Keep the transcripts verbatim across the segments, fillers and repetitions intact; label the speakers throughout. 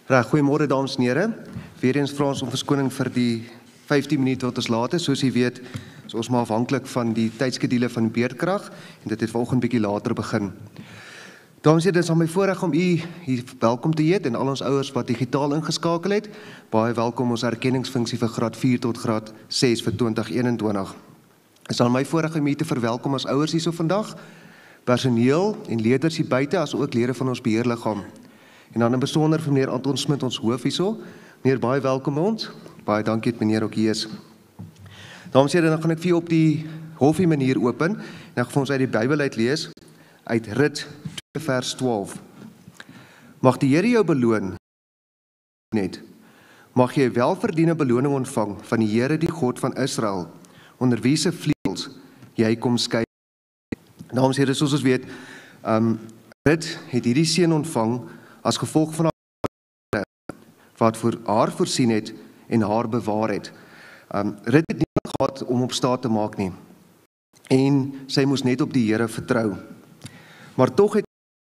Speaker 1: Reg, goeiemôre dames en here. Weer eens vra ons om verskoning vir die vyftien minute wat ons laat is. Soos jy weet, is ons maar afhanklik van die tydskedule van Beerdkrag en dit het vanoggend bietjie later begin. Dames en here, dit is aan my voorreg om u hier welkom te heet en al ons ouers wat digitaal ingeskakel het. Baie welkom ons erkenningsfunksie vir graad vier tot graad ses vir twintig eenentwintig. Dit is aan my voorreg om u te verwelkom as ouers hierso vandag, personeel en leerders hier buite, as ook lede van ons beheerliggaam. En dan in besonder vir meneer Anton Smit, ons hoof hierso. Meneer, baie welkom by ons. Baie dankie dat meneer ook hier is. Dames en here, dan gaan ek vir julle op die hoffie manier open en ek gaan vir ons uit die Bybel uit lees uit Rit twee vers twaalf. Mag die Here jou beloon net. Mag jy welverdiende beloning ontvang van die Here, die God van Israel, onder wie se vleuels jy kom skei. Dames en here, soos ons weet, um, Rit het hierdie seun ontvang as gevolg van haar wat vir haar voorsien het en haar bewaar het. Um, Rit het nie gehad om op staat te maak nie. En sy moes net op die Here vertrou. Maar tog het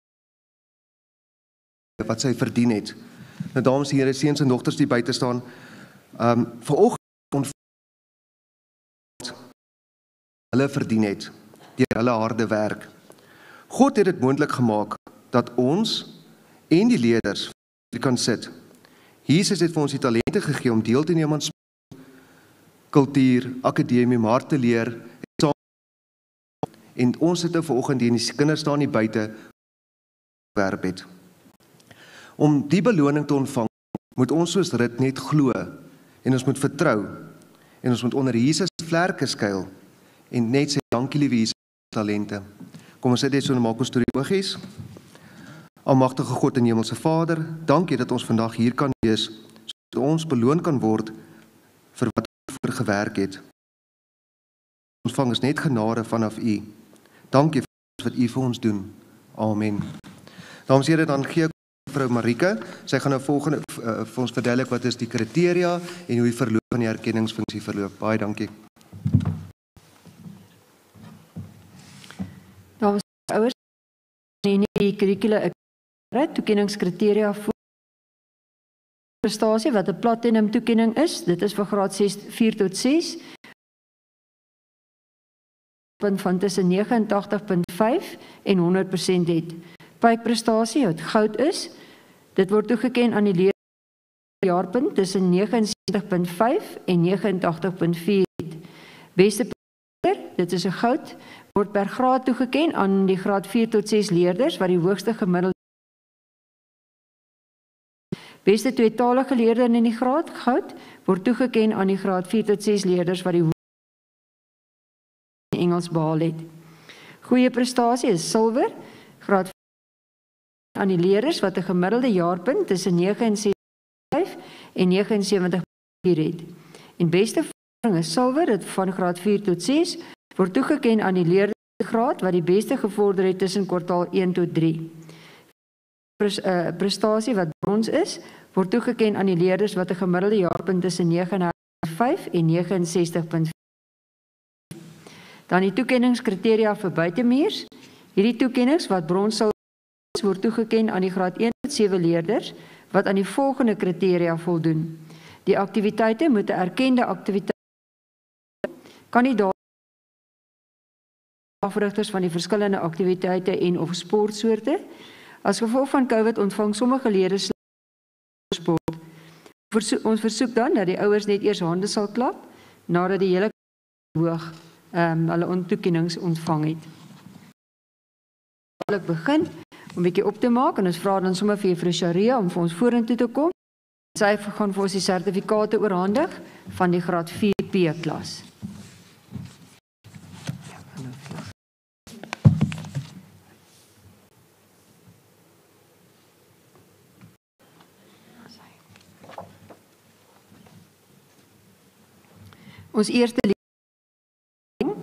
Speaker 1: wat sy verdien het. Nou dames en here, seuns en dogters die buite staan, um, vanoggend hulle verdien het deur hulle harde werk. God het dit moontlik gemaak dat ons en die leerders kan sit. Jesus het vir ons die talente gegee om deel te neem aan kultuur, akademie, maar te leer. En ons sit nou vanoggend hier en die kinders staan hier buite werp het. Om die beloning te ontvang, moet ons soos Rit net glo en ons moet vertrou en ons moet onder Jesus vlerke skuil en net sê dankie liewe Jesus talente. Kom ons sit net so en maak ons toe die oogies. Almagtige God en Hemelse Vader, dankie dat ons vandag hier kan wees, sodat ons beloon kan word vir wat ons voor gewerk het. Ontvang is net genade vanaf U. Dankie vir wat U vir ons doen. Amen. Dames en here, dan gee ek vrou Marike, sy gaan nou volgende uh, vir ons verduidelik wat is die kriteria en hoe die verloop van die erkenningsfunksie verloop. Baie dankie.
Speaker 2: Dames en ouers, in die kurrikule toekenningskriteria vir prestasie wat 'n platinum toekenning is. Dit is vir graad vier tot ses. Punt van tussen nege en agt punt vyf en honderd persent het. Pykprestasie wat goud is. Dit word toegeken aan die leerder jaarpunt tussen nege en sewentig punt vyf en nege en agt punt vier het. Beste prestasie, dit is 'n goud, word per graad toegeken aan die graad vier tot ses leerders wat die hoogste gemiddelde. Beste tweetalige leerder in die graad goud word toegeken aan die graad vier tot ses leerders wat die hoogste in Engels behaal het. Goeie prestasie is silwer, graad aan die leerders wat 'n gemiddelde jaarpunt tussen nege en ses punt vyf en nege en sewentig punt vier het. En beste vordering is silwer, dit van graad vier tot ses word toegeken aan die leerdergraad wat die beste gevorder het tussen kwartaal een tot drie. Prestasie wat brons is, word toegeken aan die leerders wat 'n gemiddelde jaarpunt tussen nege punt vyf en nege en sestig punt vier. Dan die toekenningskriteria vir buitemuurs. Hierdie toekennings wat brons sal word toegeken aan die graad een tot sewe leerders wat aan die volgende kriteria voldoen. Die aktiwiteite moet 'n erkende aktiwiteit kandidaat afrigters van die verskillende aktiwiteite en of sportsoorte. As gevolg van COVID ontvang sommige leerders sport. Ons versoek dan dat die ouers net eers hande sal klap nadat die hele hoog um, hulle ontoekennings ontvang het. Ek begin om 'n bietjie op te maak en ons vra dan sommer vir juffrou Sharia om vir ons vorentoe te kom. Sy gaan vir ons die sertifikate oorhandig van die graad vier P klas. Ons eerste leerling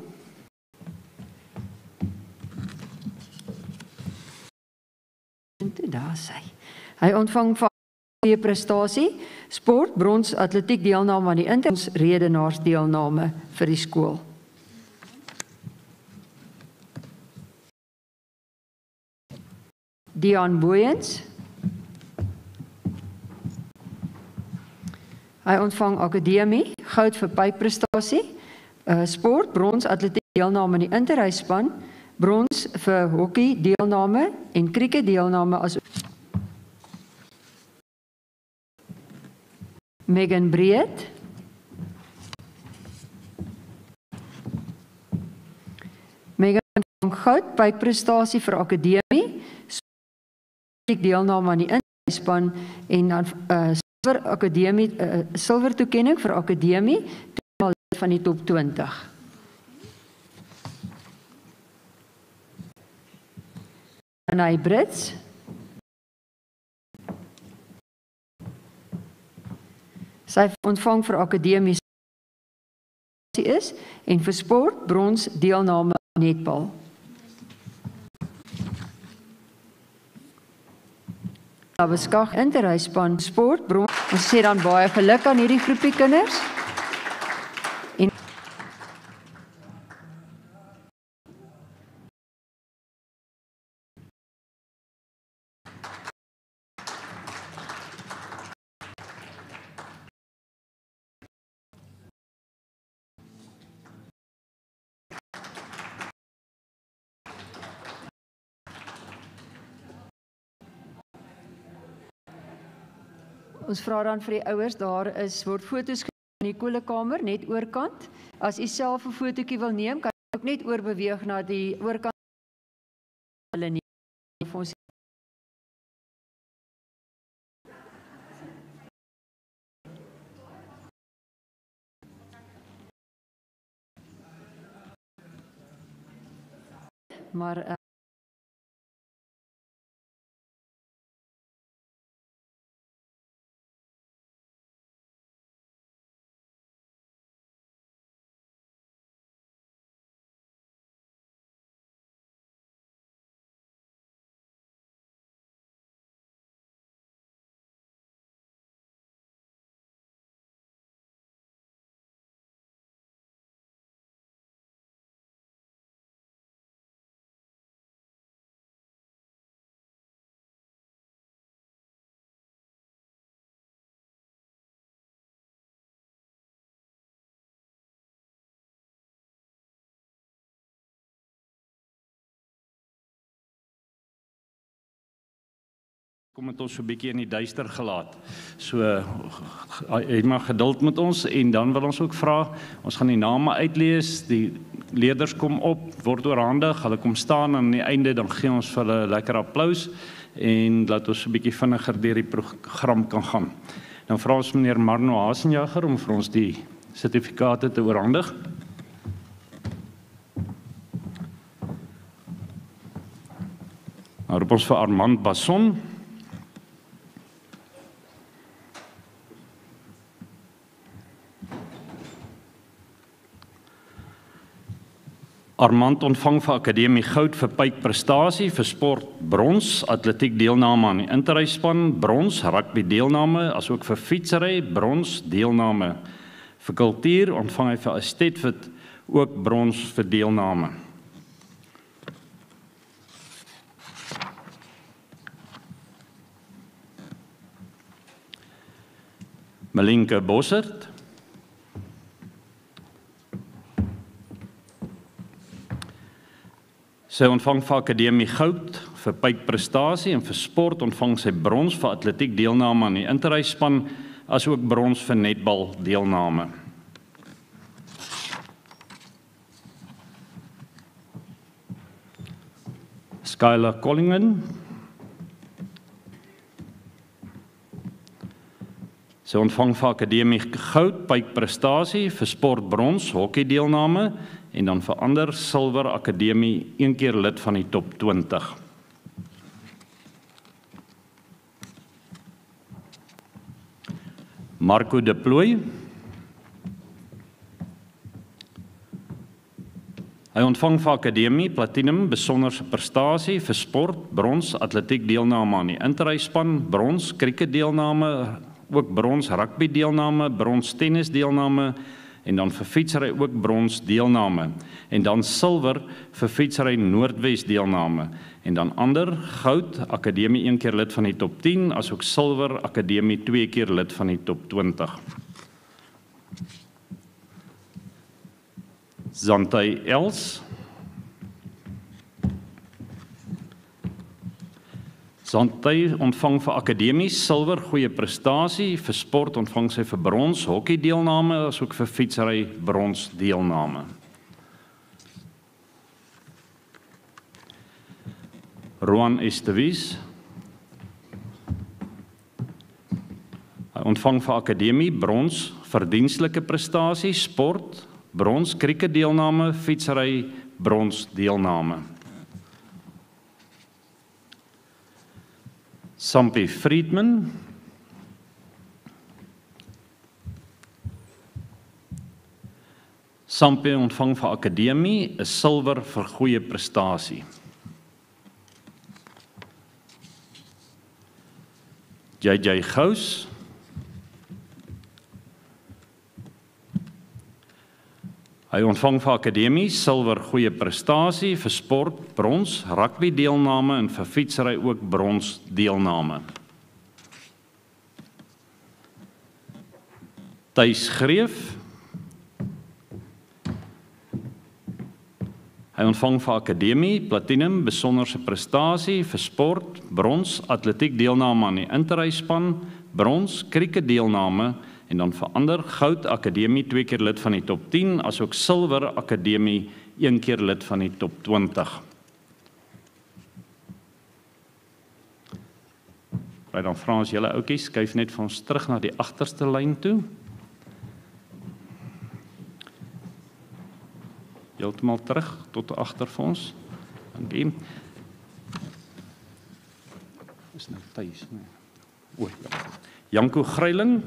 Speaker 2: daar sy. Hy ontvang van die prestasie, sport, brons, atletiek deelname aan die inters redenaars deelname vir die skool. Dian Booyens. Hy ontvang akademie, goud vir pypprestasie, uh, sport, brons, atletiek deelname in die interhuisspan, brons vir hockey deelname en krieket deelname as Megan Breed, Megan ontvang goud pypprestasie vir akademie, sport deelname aan die interhuisspan en dan uh, silwer akademie uh, silwer toekenning vir akademie tweemaal lid van die top twintig. En hy Brits sy ontvang vir akademie is en vir sport brons deelname aan netbal. Beskag interhuisspan sport brons. Ons sê dan baie geluk aan hierdie groepie kinders. En ons vra dan vir die ouers, daar is word foto's geneem in die koelekamer net oorkant. As u self 'n fotootjie wil neem, kan jy ook net oorbeweeg na die oorkant. Hulle neem vir ons. Maar uh,
Speaker 3: kom het ons so 'n bietjie in die duister gelaat. So jy mag geduld met ons en dan wil ons ook vra, ons gaan die name uitlees, die leerders kom op, word oorhandig, hulle kom staan en aan die einde dan gee ons vir hulle 'n lekker applaus en laat ons 'n bietjie vinniger deur die program kan gaan. Dan vra ons meneer Marno Hasenjager om vir ons die sertifikate te oorhandig. Nou roep ons vir Armand Basson. Armand ontvang vir akademie goud vir pypprestasie, vir sport brons, atletiek deelname aan die interhuisspan, brons, rugby deelname, asook vir fietsry, brons deelname. Vir kultuur ontvang hy vir estetfit ook brons vir deelname. Malinke Bossert. Sy ontvang vir akademie goud vir pypprestasie en vir sport ontvang sy brons vir atletiek deelname aan die interhuisspan as ook brons vir netbal deelname. Skylar Collingen. Sy ontvang vir akademie goud pypprestasie vir sport brons, hockey deelname en dan vir ander silwer akademie een keer lid van die top twintig. Marco de Plooy. Hy ontvang vir akademie platinum besonderse prestasie vir sport, brons, atletiek deelname aan die interhuisspan, brons, krieket deelname, ook brons rugby deelname, brons tennis deelname en dan vir fietsry ook brons deelname en dan silwer vir fietsry Noordwes deelname en dan ander goud akademie een keer lid van die top tien asook silwer akademie twee keer lid van die top twintig. Zantay Els. Zantay ontvang vir akademie silwer goeie prestasie, vir sport ontvang sy vir brons hokkie deelname asook vir fietsry brons deelname. Roan Estevies. Hy ontvang vir akademie brons verdienstelike prestasie, sport, brons krieket deelname, fietsry brons deelname. Sampie Friedman. Sampie ontvang vir akademie 'n silwer vir goeie prestasie. J J Gous. Hy ontvang vir akademie silwer goeie prestasie, vir sport brons, rugby deelname en vir fietsry ook brons deelname. Thys Greef. Hy ontvang vir akademie platinum besonderse prestasie, vir sport brons, atletiek deelname aan die interryspan, brons, krieket deelname en dan verander goud akademie twee keer lid van die top tien, asook silwer akademie een keer lid van die top twintig. Right, dan vra ons julle ouetjies, skuif net vir ons terug na die agterste lyn toe. Heeltemal terug tot agter vir ons. Dankie. Is nou Thys, nee. O, ja. Janko Greiling.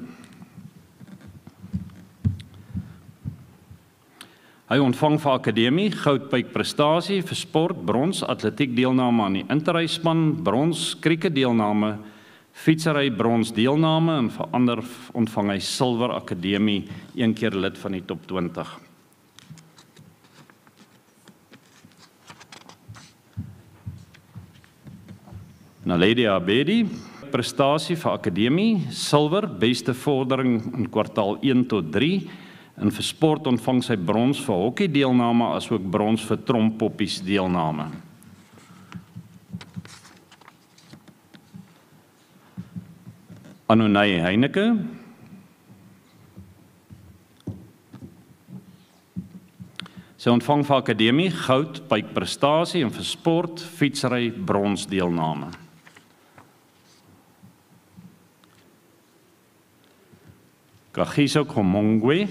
Speaker 3: Hy ontvang vir akademie goudpyk prestasie, vir sport brons, atletiek deelname aan die interryspan, brons, krieket deelname, fietsry brons deelname en vir ander ontvang hy silwer akademie een keer lid van die top twintig. Naledi Abedi, prestasie vir akademie, silwer, beste vordering in kwartaal een tot drie, en vir sport ontvang sy brons vir hokkie deelname, asook brons vir trompoppies deelname. Anonay Heineke. Sy ontvang vir akademie goud pyk prestasie en vir sport, fietsry brons deelname. Kagiso Komongwe.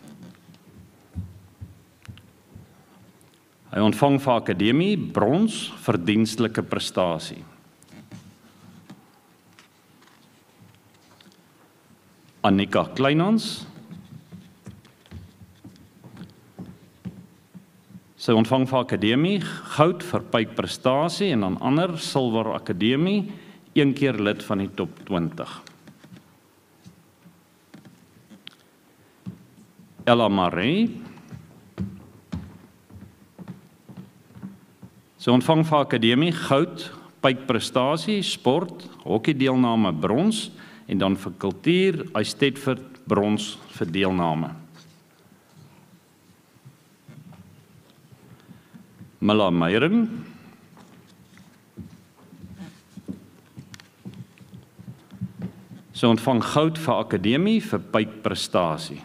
Speaker 3: Hy ontvang vir akademie brons verdienstelike prestasie. Annika Kleinhans. Sy ontvang vir akademie goud vir pyk prestasie en dan ander silwer akademie, een keer lid van die top twintig. Ella Marie. Sy ontvang vir akademie goud, pyk prestasie, sport, hokkie deelname brons en dan vir kultuur, Eisteddford brons vir deelname. Milla Meyeren. Sy ontvang goud vir akademie vir pyk prestasie.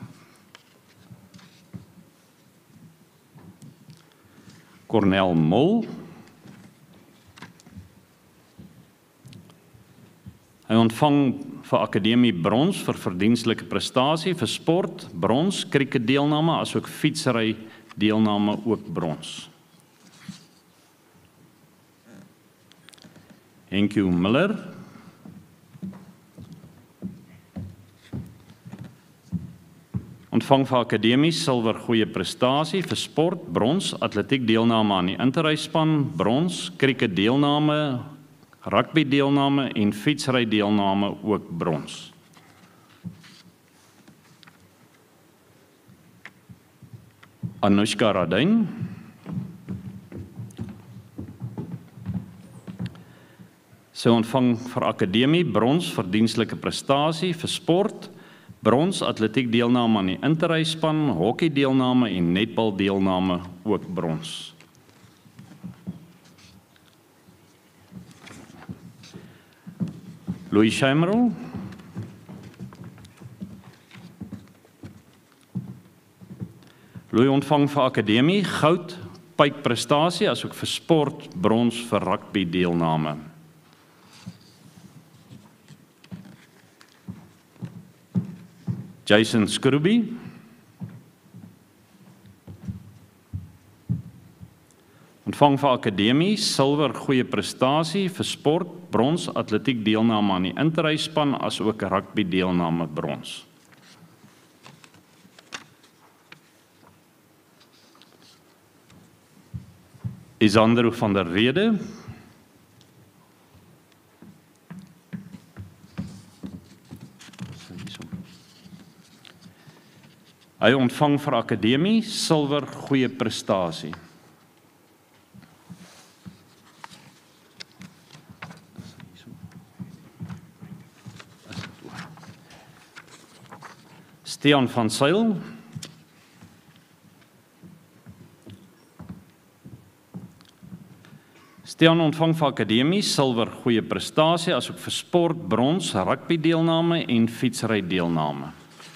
Speaker 3: Cornel Mol. Hy ontvang vir akademie brons vir verdienstelike prestasie, vir sport brons, krieket deelname asook fietsry deelname ook brons. Henkie Miller. Ontvang vir akademie silwer goeie prestasie, vir sport brons, atletiek deelname aan die interryspan, brons, krieket deelname, rugby deelname en fietsry deelname ook brons. Anushka Radin. Sy ontvang vir akademie brons verdienstelike prestasie, vir sport Brons atletiek deelname aan die interreisspan, hockey deelname en netbal deelname ook brons. Louis Scheimerl. Louis ontvang vir akademie goud, pypprestasie asook vir sport brons vir rugby deelname. Jason Scrooby. Ontvang vir akademie silwer goeie prestasie vir sport brons atletiek deelname aan die interreisspan asook rugby deelname brons. Isandro van der Rede. Hy ontvang vir akademie silwer goeie prestasie. Stian van Zyl. Stian ontvang vir akademie silwer goeie prestasie asook vir sport brons, rugby deelname en fietsry deelname.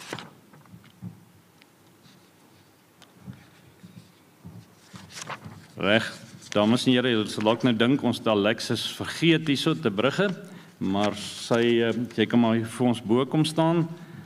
Speaker 3: Reg, dames en here, julle sal dalk nou dink ons het Alexis vergeet hierso te Brugge, maar sy jy kan maar vir ons bo kom staan.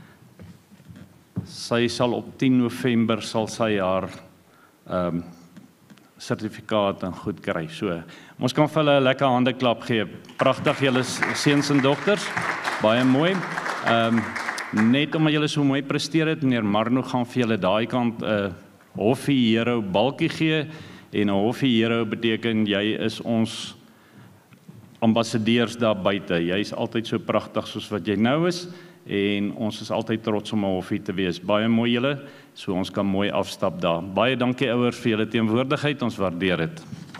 Speaker 3: Sy sal op tien November sal sy haar ehm um, sertifikaat en goed kry. So, ons kan vir hulle 'n lekker handeklap gee. Pragtig julle seuns en dogters. Baie mooi. Ehm um, net omdat julle so mooi presteer het, meneer Marno gaan vir julle daai kant 'n uh, Hoffie Hero balkie gee en 'n Hoffie Hero beteken jy is ons ambassadeurs daar buite. Jy is altyd so pragtig soos wat jy nou is. En ons is altyd trots om 'n hoffie te wees. Baie mooi julle, so ons kan mooi afstap daar. Baie dankie ouers vir julle teenwoordigheid, ons waardeer dit.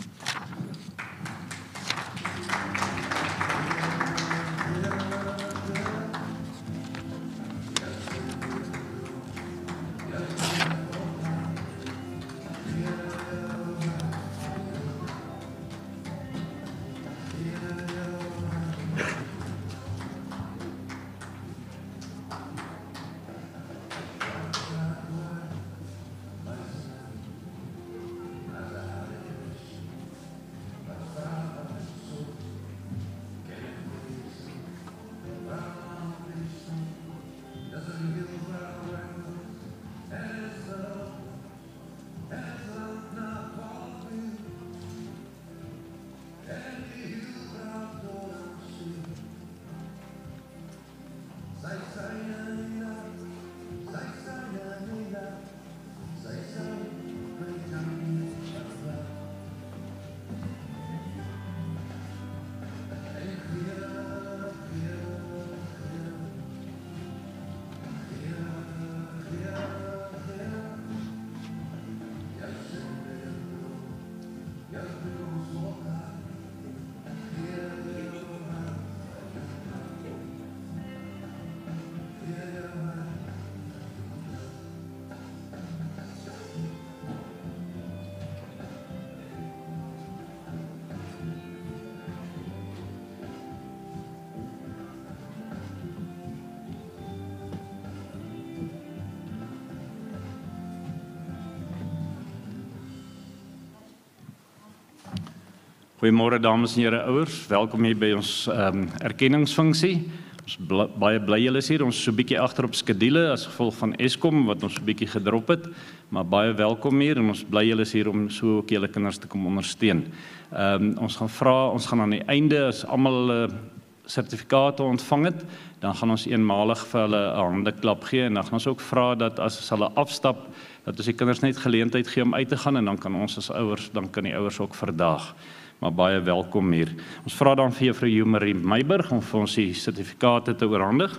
Speaker 3: Goeiemôre dames en here ouers, welkom hier by ons um, erkenningsfunksie. Ons bl baie bly julle is hier, ons is so 'n bietjie agter op skedule as gevolg van Eskom wat ons so 'n bietjie gedrop het, maar baie welkom hier en ons bly julle is hier om so ook julle kinders te kom ondersteun. Um, ons gaan vra, ons gaan aan die einde as almal uh, sertifikate ontvang het, dan gaan ons eenmalig vir hulle 'n handeklap gee en dan gaan ons ook vra dat as hulle afstap, dat ons die kinders net geleentheid gee om uit te gaan en dan kan ons as ouers, dan kan die ouers ook verdaag. Maar baie welkom hier. Ons vra dan vir juffrou Jumarie Meiburg om vir ons die sertifikate te oorhandig.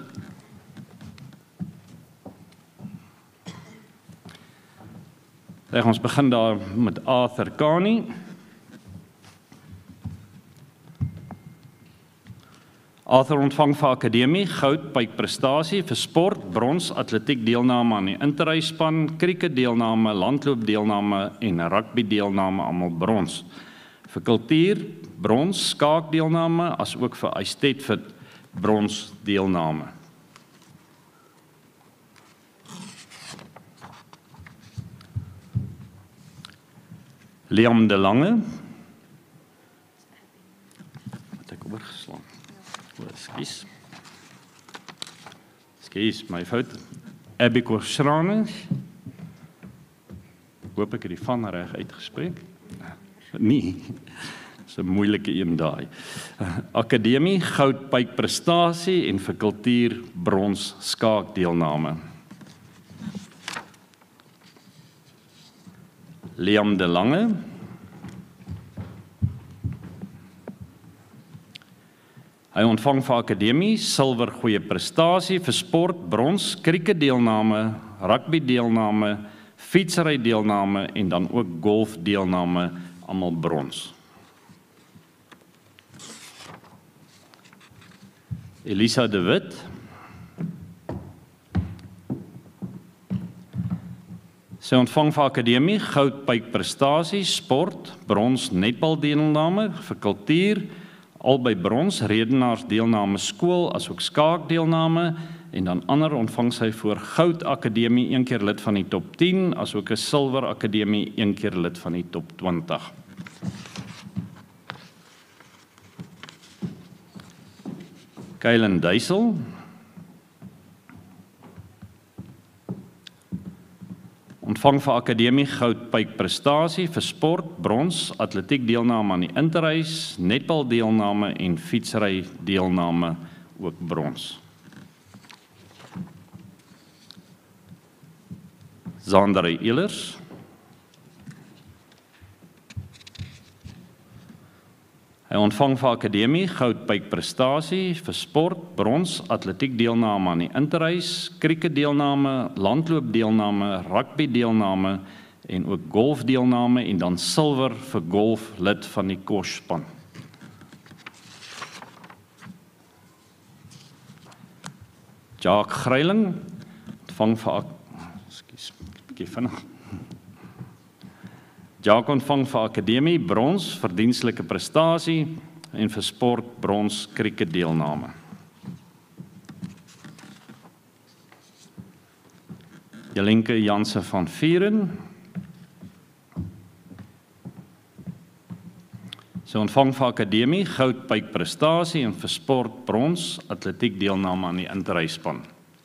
Speaker 3: Reg, ons begin daar met Arthur Kani. Arthur ontvang vir akademie goud by prestasie vir sport, brons, atletiek deelname aan die interreisspan, krieket deelname, landloop deelname en rugby deelname almal brons. Vir kultuur brons, skaak deelname as ook vir Eisteddfod brons deelname. Liam de Lange. Wat ek oorgeslaan. Skus. Skus, my fout. Abby Korsrane. Hoop ek het die van reg uitgespreek. Nee. Dis 'n moeilike een daai. Akademie goud by prestasie en vir kultuur brons skaak deelname. Liam de Lange. Hy ontvang vir akademie silwer goeie prestasie vir sport, brons, krieket deelname, rugby deelname, fietsry deelname en dan ook golf deelname, almal brons. Elisa de Wit. Sy ontvang vir akademie goud by prestasie, sport, brons, netbal deelname, vir kultuur, albei brons, redenaars deelname skool, asook skaak deelname, en dan ander ontvang sy voor goud akademie, een keer lid van die top tien, asook 'n silwer akademie, een keer lid van die top twintig. Kylen Duisel. Ontvang vir akademie goud by prestasie vir sport, brons, atletiek deelname aan die interreis, netbal deelname en fietsry deelname ook brons. Zandre Ehlers. Hy ontvang vir akademie goud by prestasie vir sport, brons, atletiek deelname aan die interreis, krieket deelname, landloop deelname, rugby deelname en ook golf deelname en dan silwer vir golf lid van die korsspan. Jacques Greiling ontvang vir ekskuus, 'n bietjie vinnig. Jacques ontvang vir akademie brons, verdienstelike prestasie en vir sport brons, krieket deelname. Jelinke Janse van Vieren. Sy ontvang vir akademie goud by prestasie en vir sport brons, atletiek deelname aan die interreisspan.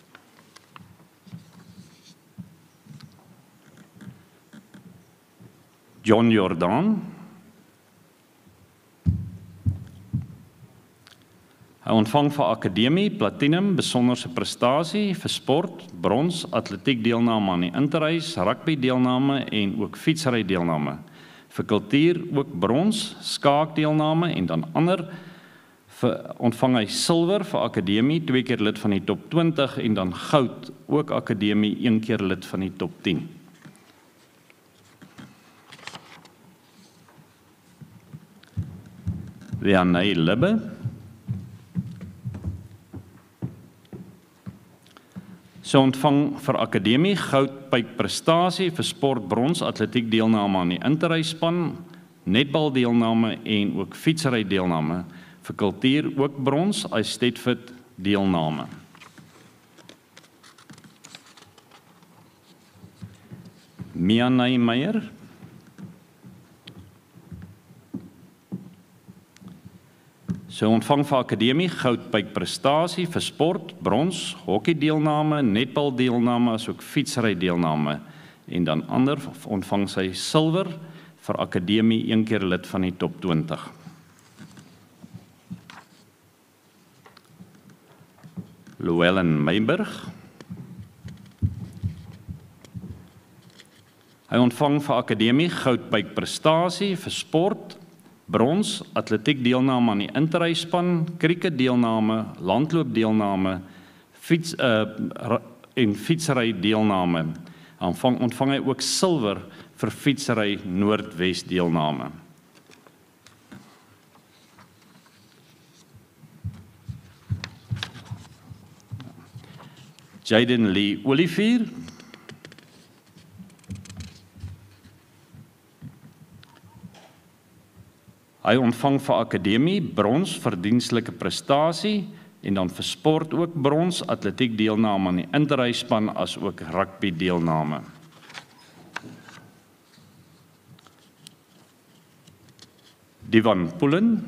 Speaker 3: John Jordan. Hy ontvang vir akademie platinum besonderse prestasie vir sport, brons, atletiek deelname aan die interreis, rugby deelname en ook fietsry deelname. Vir kultuur ook brons, skaak deelname en dan ander vir ontvang hy silwer vir akademie, twee keer lid van die top twintig en dan goud ook akademie, een keer lid van die top tien. Leanne Libbe. Sy ontvang vir akademie goud by prestasie vir sport, brons, atletiek deelname aan die interreisspan, netbal deelname en ook fietsry deelname. Vir kultuur ook brons, Eisteddfod deelname. Mianay Meyer. Sy ontvang vir akademie goud by prestasie vir sport, brons, hockey deelname, netbal deelname asook fietsry deelname en dan ander ontvang sy silwer vir akademie, een keer lid van die top twintig. Llewellyn Meiburg. Hy ontvang vir akademie goud by prestasie vir sport, brons, atletiek deelname aan die interreisspan, krieket deelname, landloop deelname, fiets uh, en fietsry deelname. Ontvang, ontvang hy ook silwer vir fietsry Noordwes deelname. Jaden Lee Olivier. Hy ontvang vir akademie brons vir dienslike prestasie en dan vir sport ook brons, atletiek deelname aan die interreisspan as ook rugby deelname. Divan Pullen.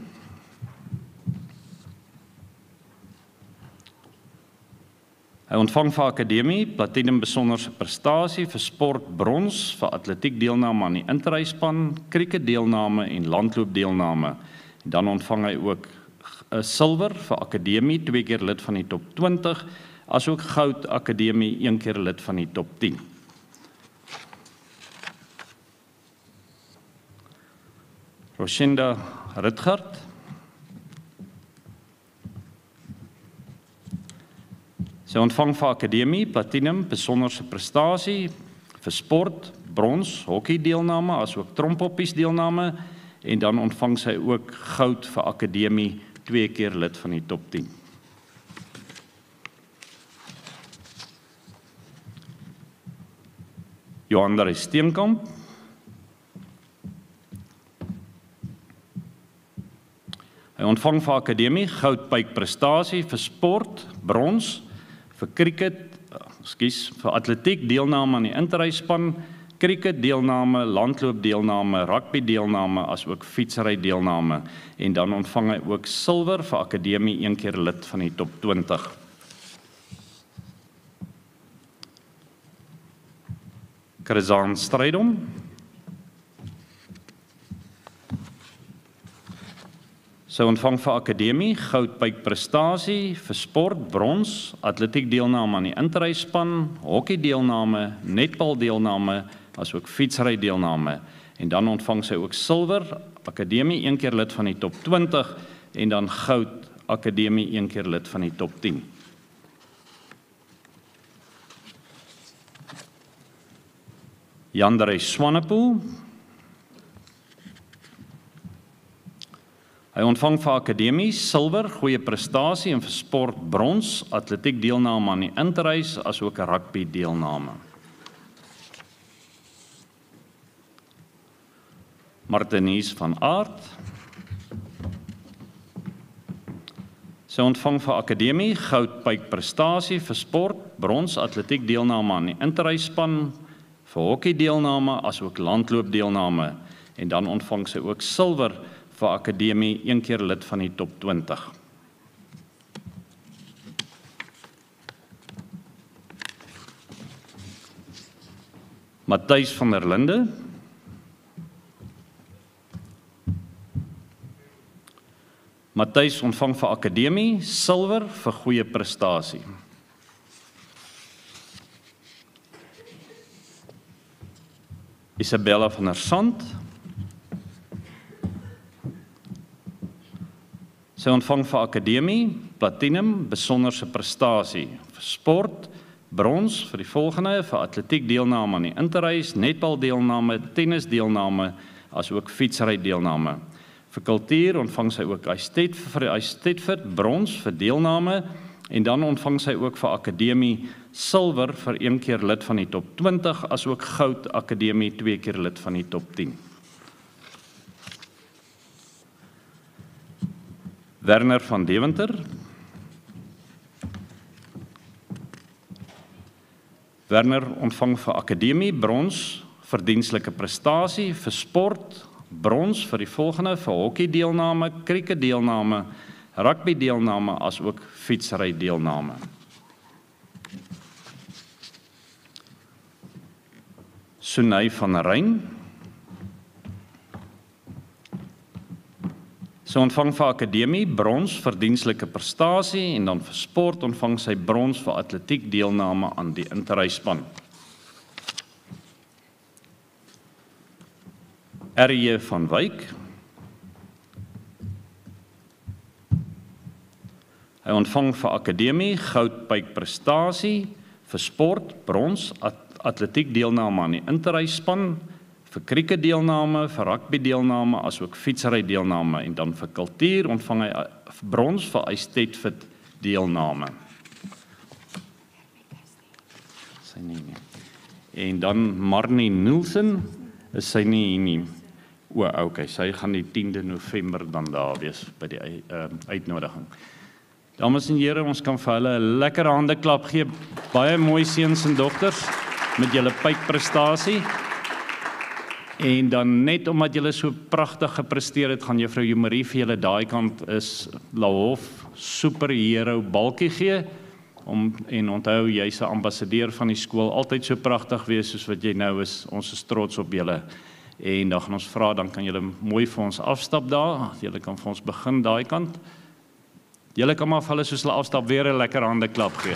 Speaker 3: Hy ontvang vir akademie platinum besonderse prestasie vir sport brons, vir atletiek deelname aan die interreisspan, krieket deelname en landloop deelname. Dan ontvang hy ook 'n silwer vir akademie, twee keer lid van die top twintig, asook goud akademie, een keer lid van die top tien. Roshinda Ritgard. Sy ontvang vir akademie platinum besonderse prestasie vir sport, brons, hockey deelname, asook trompoppies deelname en dan ontvang sy ook goud vir akademie, twee keer lid van die top tien. Johan Dries Steenkamp. Hy ontvang vir akademie goud buikprestasie vir sport, brons, vir krieket, ekskuus, vir atletiek deelname aan die interreisspan, krieket deelname, landloop deelname, rugby deelname, as ook fietsry deelname en dan ontvang hy ook silwer vir akademie, een keer lid van die top twintig. Krizaan Strydom. Sy ontvang vir akademie goud buikprestasie vir sport, brons, atletiek deelname aan die interreisspan, hockey deelname, netbal deelname, as ook fietsry deelname en dan ontvang sy ook silwer, akademie, een keer lid van die top twintig en dan goud, akademie, een keer lid van die top tien. Jan-Dries Swanepoel. Hy ontvang vir akademie silwer, goeie prestasie en vir sport brons, atletiek deelname aan die interreis, as ook 'n rugby deelname. Martinies van Aert. Sy ontvang vir akademie goud buikprestasie vir sport, brons, atletiek deelname aan die interreisspan, vir hockey deelname, as ook landloop deelname en dan ontvang sy ook silwer vir akademie, een keer lid van die top twintig. Matthys van der Linde. Matthys ontvang vir akademie silwer vir goeie prestasie. Isabella van der Sand. Sy ontvang vir akademie platinum besonderse prestasie vir sport, brons vir die volgende, vir atletiek deelname aan die interreis, netbal deelname, tennis deelname, as ook fietsry deelname. Vir kultuur ontvang sy ook Eisteddford brons vir deelname en dan ontvang sy ook vir akademie silwer vir een keer lid van die top twintig, as ook goud akademie, twee keer lid van die top tien. Werner van Deventer. Werner ontvang vir akademie brons vir dienslike prestasie, vir sport, brons vir die volgende, vir hockey deelname, krieket deelname, rugby deelname, as ook fietsry deelname. Sunay van Ryn. Sy ontvang vir akademie brons vir dienslike prestasie en dan vir sport ontvang sy brons vir atletiek deelname aan die interreisspan. R J van Wyk. Hy ontvang vir akademie goud buikprestasie vir sport, brons, at atletiek deelname aan die interreisspan, vir krieket deelname, vir rugby deelname, as ook fietsry deelname en dan vir kultuur ontvang hy brons vir Eisteddford deelname. Sy nie nie. En dan Marnie Nielsen, is sy nie hier nie. O, okay, sy gaan die tiende November dan daar wees by die uh, uitnodiging. Dames en here, ons kan vir hulle 'n lekker handeklap gee. Baie mooi seuns en dogters met julle pypprestasie. En dan net omdat julle so pragtig gepresteer het, gaan juffrou Jumarie vir julle daai kant is Lahof superhero balkie gee. Om, en onthou, jy's 'n ambassadeur van die skool, altyd so pragtig wees soos wat jy nou is. Ons is trots op julle. En dan gaan ons vra, dan kan julle mooi vir ons afstap daar. Julle kan vir ons begin daai kant. Julle kan maar vir hulle soos hulle afstap weer 'n lekker handeklap gee.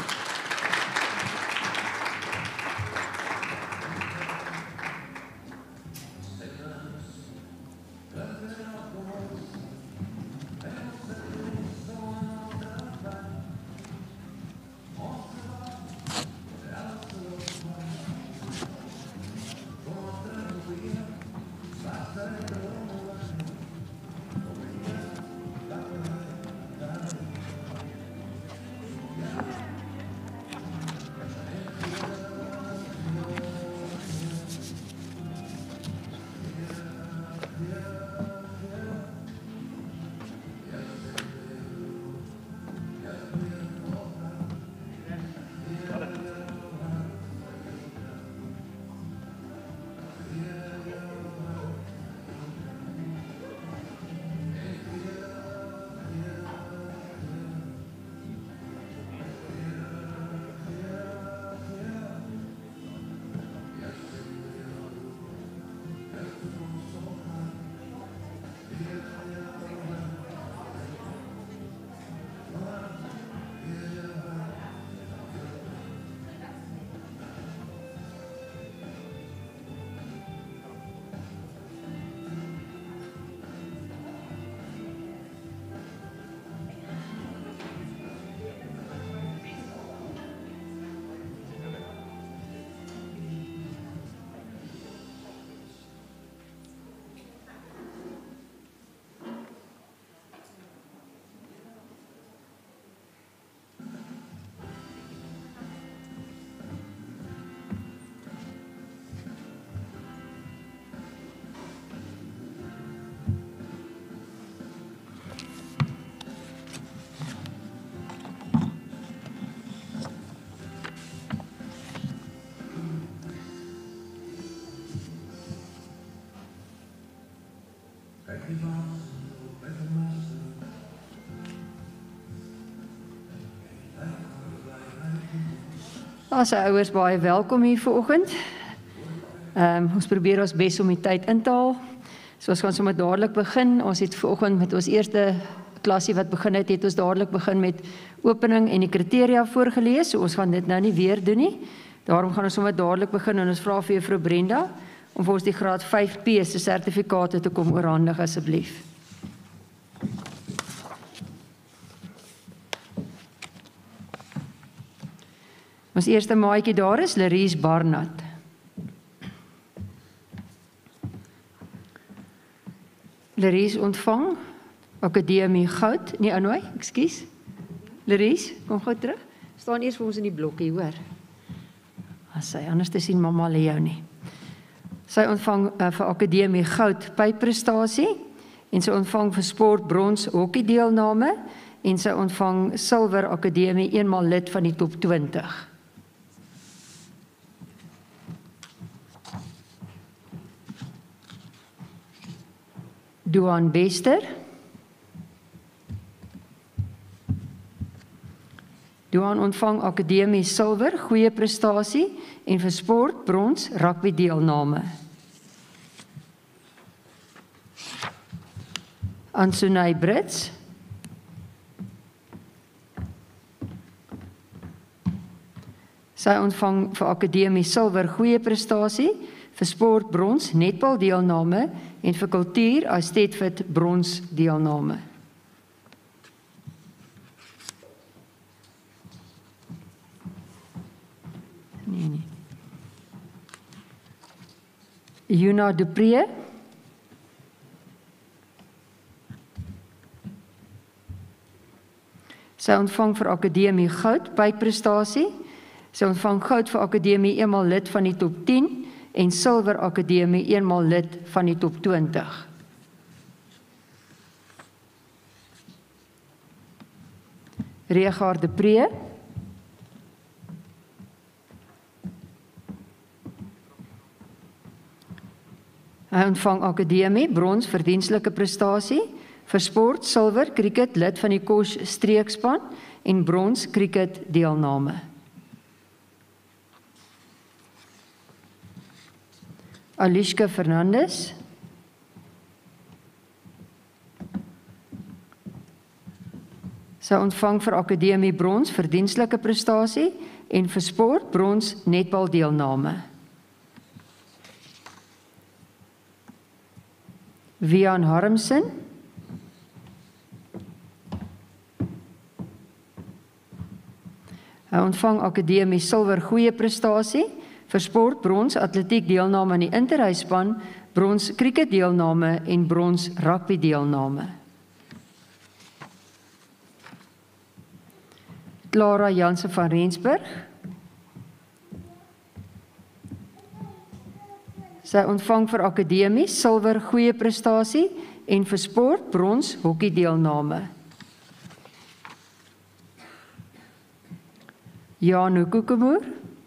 Speaker 2: As ouers baie welkom hier vanoggend. Um, ons probeer ons bes om die tyd in te haal. So ons gaan sommer dadelik begin. Ons het vanoggend met ons eerste klasie wat begin het, het ons dadelik begin met opening en die kriteria voorgelees. So ons gaan dit nou nie weer doen nie. Daarom gaan ons sommer dadelik begin en ons vra vir juffrou Brenda om vir ons die graad vyf P se sertifikate te kom oorhandig asseblief. Ons eerste maatjie daar is Larice Barnard. Larice ontvang Akademie Goud, nie Anoy, ekskuus. Larice, kom gou terug. Staan eers vir ons in die blokkie, hoor. As sy anders te sien mamma lê jou nie. Sy ontvang uh, vir Akademie Goud pypprestasie en sy ontvang vir sport brons hokkie deelname en sy ontvang silwer Akademie eenmaal lid van die top twintig. Duan Bester. Duan ontvang Akademie silwer, goeie prestasie en vir sport brons rugby deelname. Ansunay Brits. Sy ontvang vir Akademie silwer, goeie prestasie vir sport brons netbal deelname en vir kultuur as Stedfit brons deelname. Nee nee. Juna Dupree. Sy ontvang vir Akademie Goud pypprestasie. Sy ontvang goud vir akademie, eenmaal lid van die top tien en silwer akademie, eenmaal lid van die top twintig. Regaard de Pre, hy ontvang akademie, brons vir dienslike prestasie, vir sport, silwer, cricket, lid van die Kosh streekspan en brons cricket deelname. Alishka Fernandes, sy ontvang vir akademie brons vir dienslike prestasie en vir sport brons netbal deelname. Vian Harmsen, hy ontvang akademie silwer goeie prestasie, vir sport brons atletiek deelname aan die interhuisspan, brons cricket deelname en brons rugby deelname. Clara Jansen van Rensburg, sy ontvang vir akademie silwer goeie prestasie en vir sport brons hokkie deelname. Janu Kokemoer,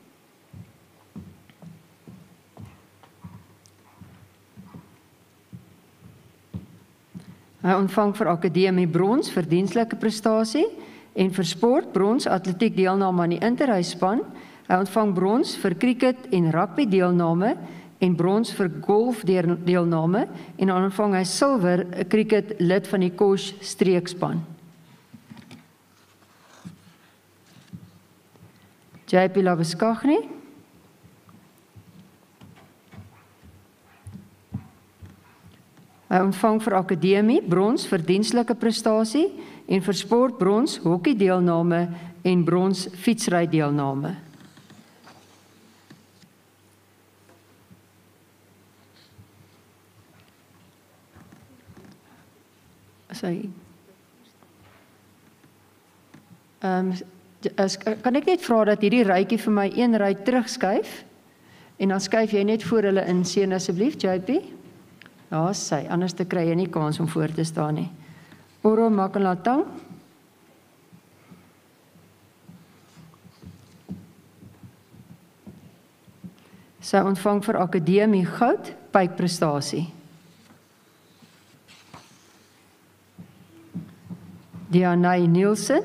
Speaker 2: hy ontvang vir akademie brons vir dienslike prestasie en vir sport brons atletiek deelname aan die interhuisspan. Hy ontvang brons vir cricket en rugby deelname en brons vir golf deelname en dan ontvang hy silwer cricket lid van die Kosh streekspan. J P Labuskaghni, hy ontvang vir akademie brons vir dienslike prestasie en vir sport brons hokkie deelname en brons fietsry deelname. Sorry. Um, as, kan ek net vra dat hierdie rytjie vir my een ry terugskuif en dan skuif jy net voor hulle in seën asseblief, J P? Ja, sy, anders te kry jy nie kans om voor te staan nie. Oro Makalatang, sy ontvang vir akademie goud pypprestasie. Dianay Nielsen,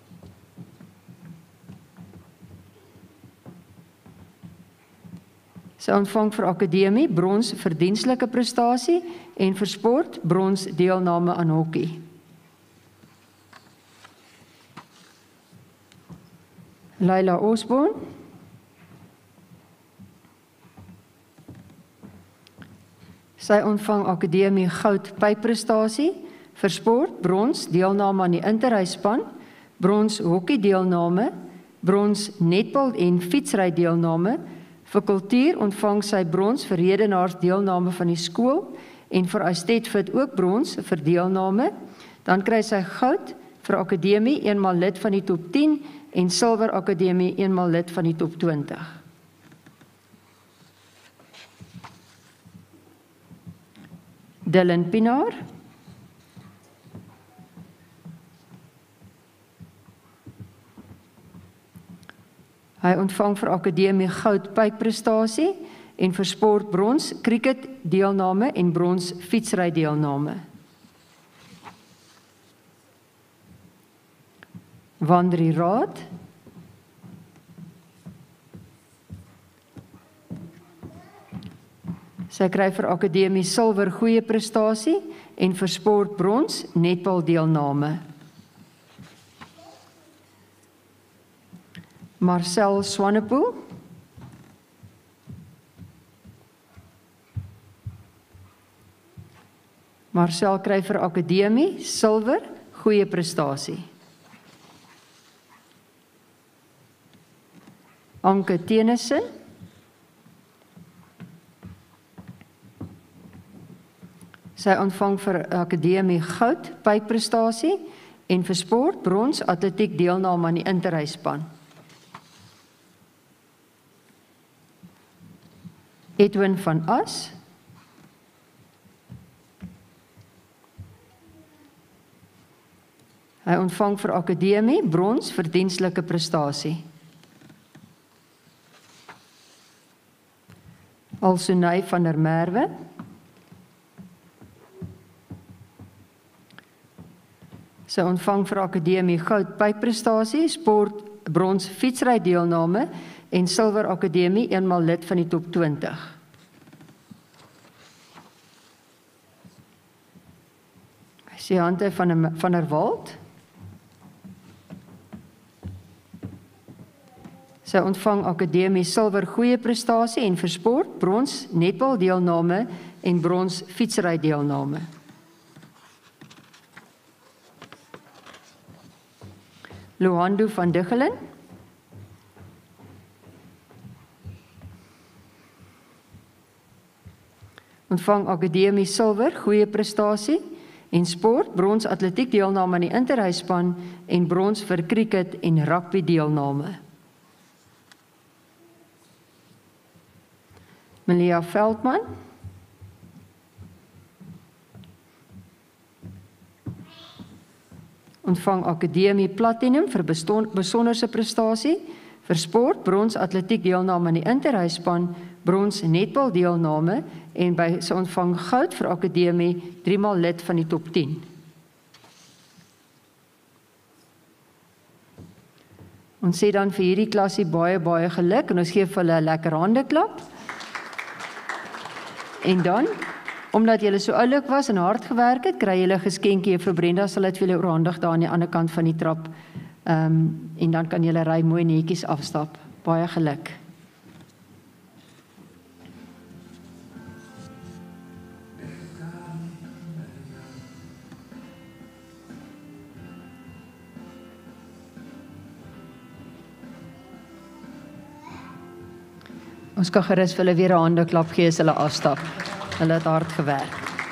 Speaker 2: sy ontvang vir akademie brons vir dienslike prestasie en vir sport brons deelname aan hokkie. Laila Osborne, sy ontvang akademie goud pypprestasie vir sport brons deelname aan die interhuisspan, brons hokkie deelname, brons netbal en fietsry deelname. Vir kultuur ontvang sy brons vir redenaars deelname van die skool en vir Estetfit ook brons vir deelname. Dan kry sy goud vir akademie, eenmaal lid van die top tien en silwer akademie, eenmaal lid van die top twintig. Dylan Pinaar, hy ontvang vir akademie goud pypprestasie en vir sport brons cricket deelname en brons fietsry deelname. Wandri Raad, sy kry vir akademie silwer goeie prestasie en vir sport brons netbal deelname. Marcel Swanepoel, Marcel kry vir akademie silwer goeie prestasie. Anke Tennyson, sy ontvang vir akademie goud pypprestasie en vir sport brons atletiek deelname aan die interhuisspan. Edwin van As. Hy ontvang vir akademie brons vir dienslike prestasie. Alsunay van der Merwe. Sy ontvang vir akademie goud pypprestasie, sport brons fietsry deelname en silwer akademie eenmal lid van die top twintig. Siante van der, van der Walt. Sy ontvang akademie silwer goeie prestasie en vir sport brons netbal deelname en brons fietsry deelname. Luando van Diggelen. Ontvang akademie silwer goeie prestasie en sport brons atletiek deelname aan die interhuisspan en brons vir cricket en rugby deelname. Melia Veldman. Ontvang akademie platinum vir besonderse prestasie, vir sport brons atletiek deelname aan die interhuisspan, brons netbal deelname en by sy ontvang goud vir akademie driemaal lid van die top tien. Ons sê dan vir hierdie klasie baie baie geluk en ons gee vir hulle 'n lekker handeklap. En dan, omdat julle so oulik was en hard gewerk het, kry julle 'n geskenkie. Juffrou Brenda sal dit vir julle oorhandig daar aan die ander kant van die trap. Um, en dan kan julle ry mooi netjies afstap. Baie geluk. Ons kan gerus vir hulle weer 'n handeklap gee as hulle afstap. Hulle het hard gewerk.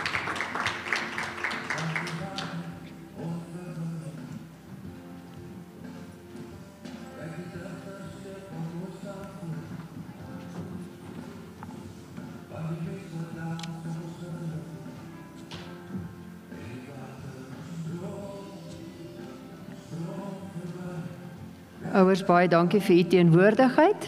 Speaker 2: Ouers, baie dankie vir u teenwoordigheid.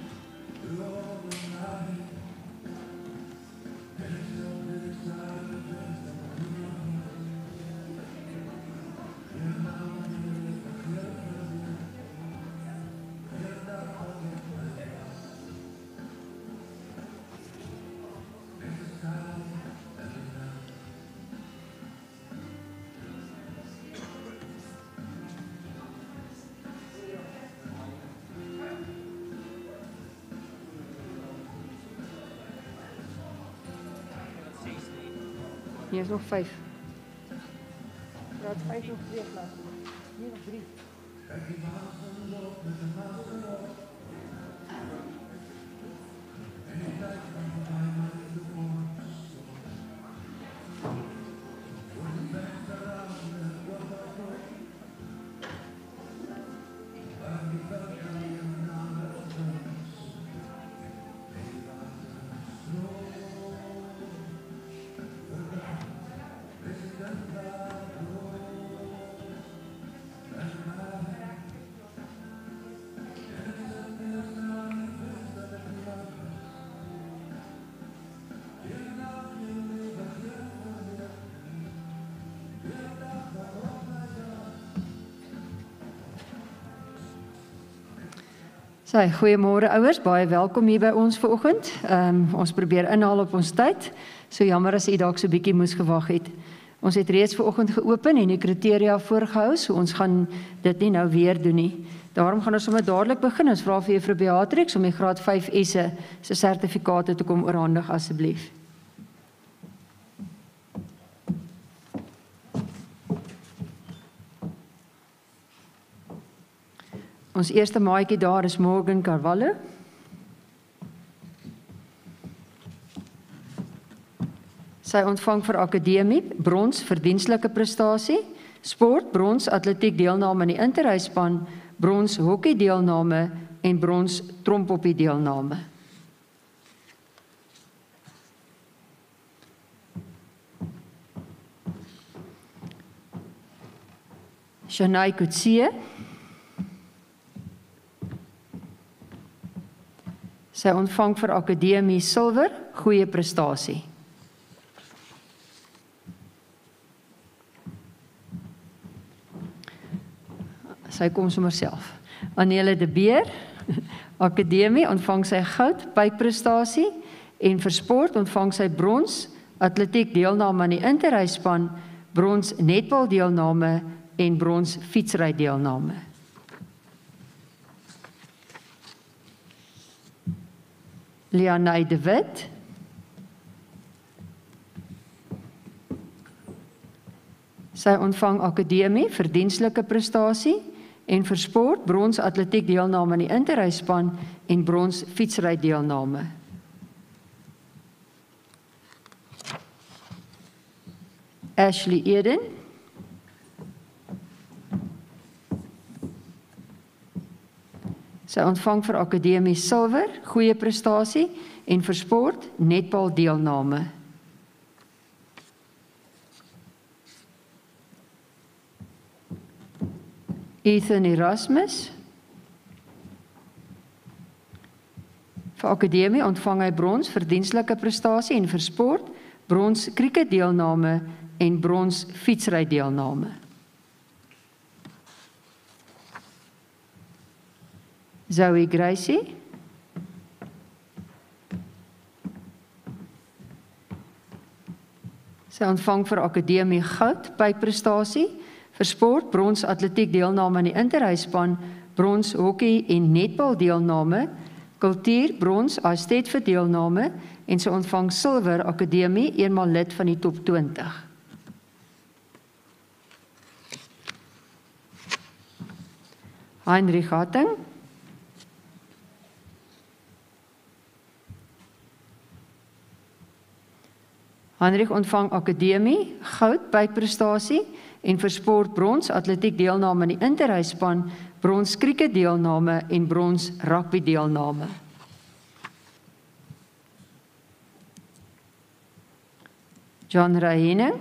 Speaker 2: Hier is nog vijf. Raad vijf nog twee klassen. Hier nog drie. Sy, goeiemôre ouers, baie welkom hier by ons vanoggend. Um, ons probeer inhaal op ons tyd. So jammer as u dalk so bietjie moes gewag het. Ons het reeds vanoggend geopen en die kriteria voorgehou, so ons gaan dit nie nou weer doen nie. Daarom gaan ons sommer dadelik begin. Ons vra vir juffrou Beatrix om die graad vyf S'e se sertifikate te kom oorhandig asseblief. Ons eerste maatjie daar is Morgan Carvalho. Sy ontvang vir akademie brons vir dienslike prestasie, sport brons atletiek deelname aan die interhuisspan, brons hokkie deelname en brons trompoppie deelname. Shanay Kutsie. Sy ontvang vir Akademie Silwer, goeie prestasie. Sy kom sommer self. Anele de Beer, Akademie, ontvang sy goud, buikprestasie, en vir sport ontvang sy brons, atletiek deelname aan die interryspan, brons netbal deelname en brons fietsry deelname. Lianay de Wit, sy ontvang Akademie vir dienslike prestasie en vir sport brons atletiek deelname aan die interryspan en brons fietsry deelname. Ashley Eden, sy ontvang vir Akademie Silwer, goeie prestasie en vir sport netbal deelname. Ethan Erasmus, vir Akademie ontvang hy brons vir dienslike prestasie en vir sport brons krieket deelname en brons fietsry deelname. Zoe Gracie, sy ontvang vir Akademie goud buikprestasie, vir sport brons atletiek deelname aan die interryspan, brons hokkie en netbal deelname, kultuur brons Astet vir deelname en sy ontvang silwer Akademie eenmaal lid van die top twintig. Heinrich Hatting, Heinrich ontvang Akademie goud buikprestasie en vir sport brons atletiek deelname aan die interryspan, brons krieket deelname en brons rugby deelname. John Rahene,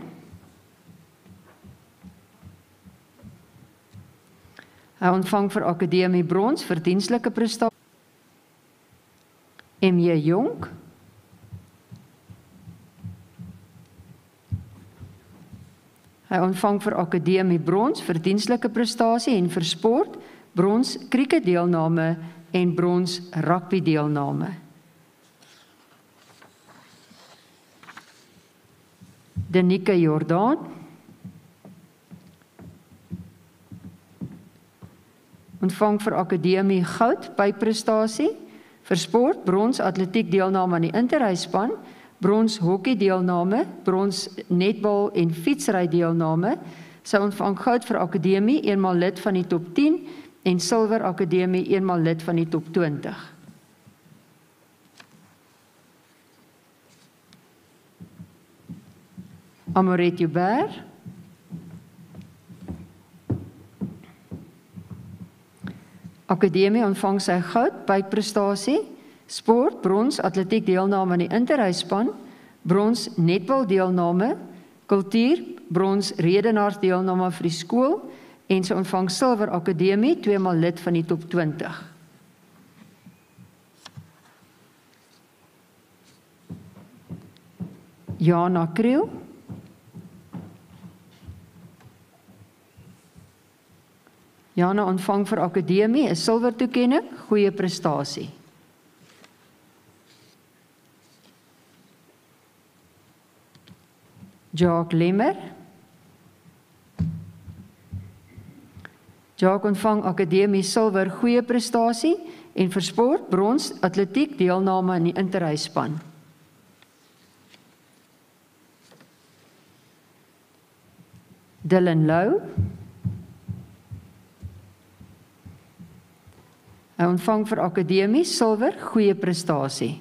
Speaker 2: hy ontvang vir Akademie brons vir dienslike prestasie. M J Jonk, hy ontvang vir Akademie brons vir dienslike prestasie en vir sport, brons krieket deelname en brons rugby deelname. Denike Jordaan, ontvang vir Akademie goud buikprestasie, vir sport brons atletiek deelname aan die interryspan, brons hokkie deelname, brons netbal en fietsry deelname. Sy ontvang goud vir Akademie, eenmaal lid van die top tien en silwer Akademie, eenmaal lid van die top twintig. Amoret Joubert, Akademie ontvang sy goud buikprestasie, sport, brons, atletiek deelname aan die interryspan, brons netbal deelname, kultuur, brons redenaars deelname vir die skool en sy ontvang silwer Akademie, tweemaal lid van die top twintig. Jana Kriel, Jana ontvang vir Akademie 'n silwer toekenning, goeie prestasie. Jacques Lemmer, Jacques ontvang Akademie silwer, goeie prestasie en vir sport brons atletiek deelname aan die interryspan. Dylan Lou, hy ontvang vir Akademie silwer, goeie prestasie.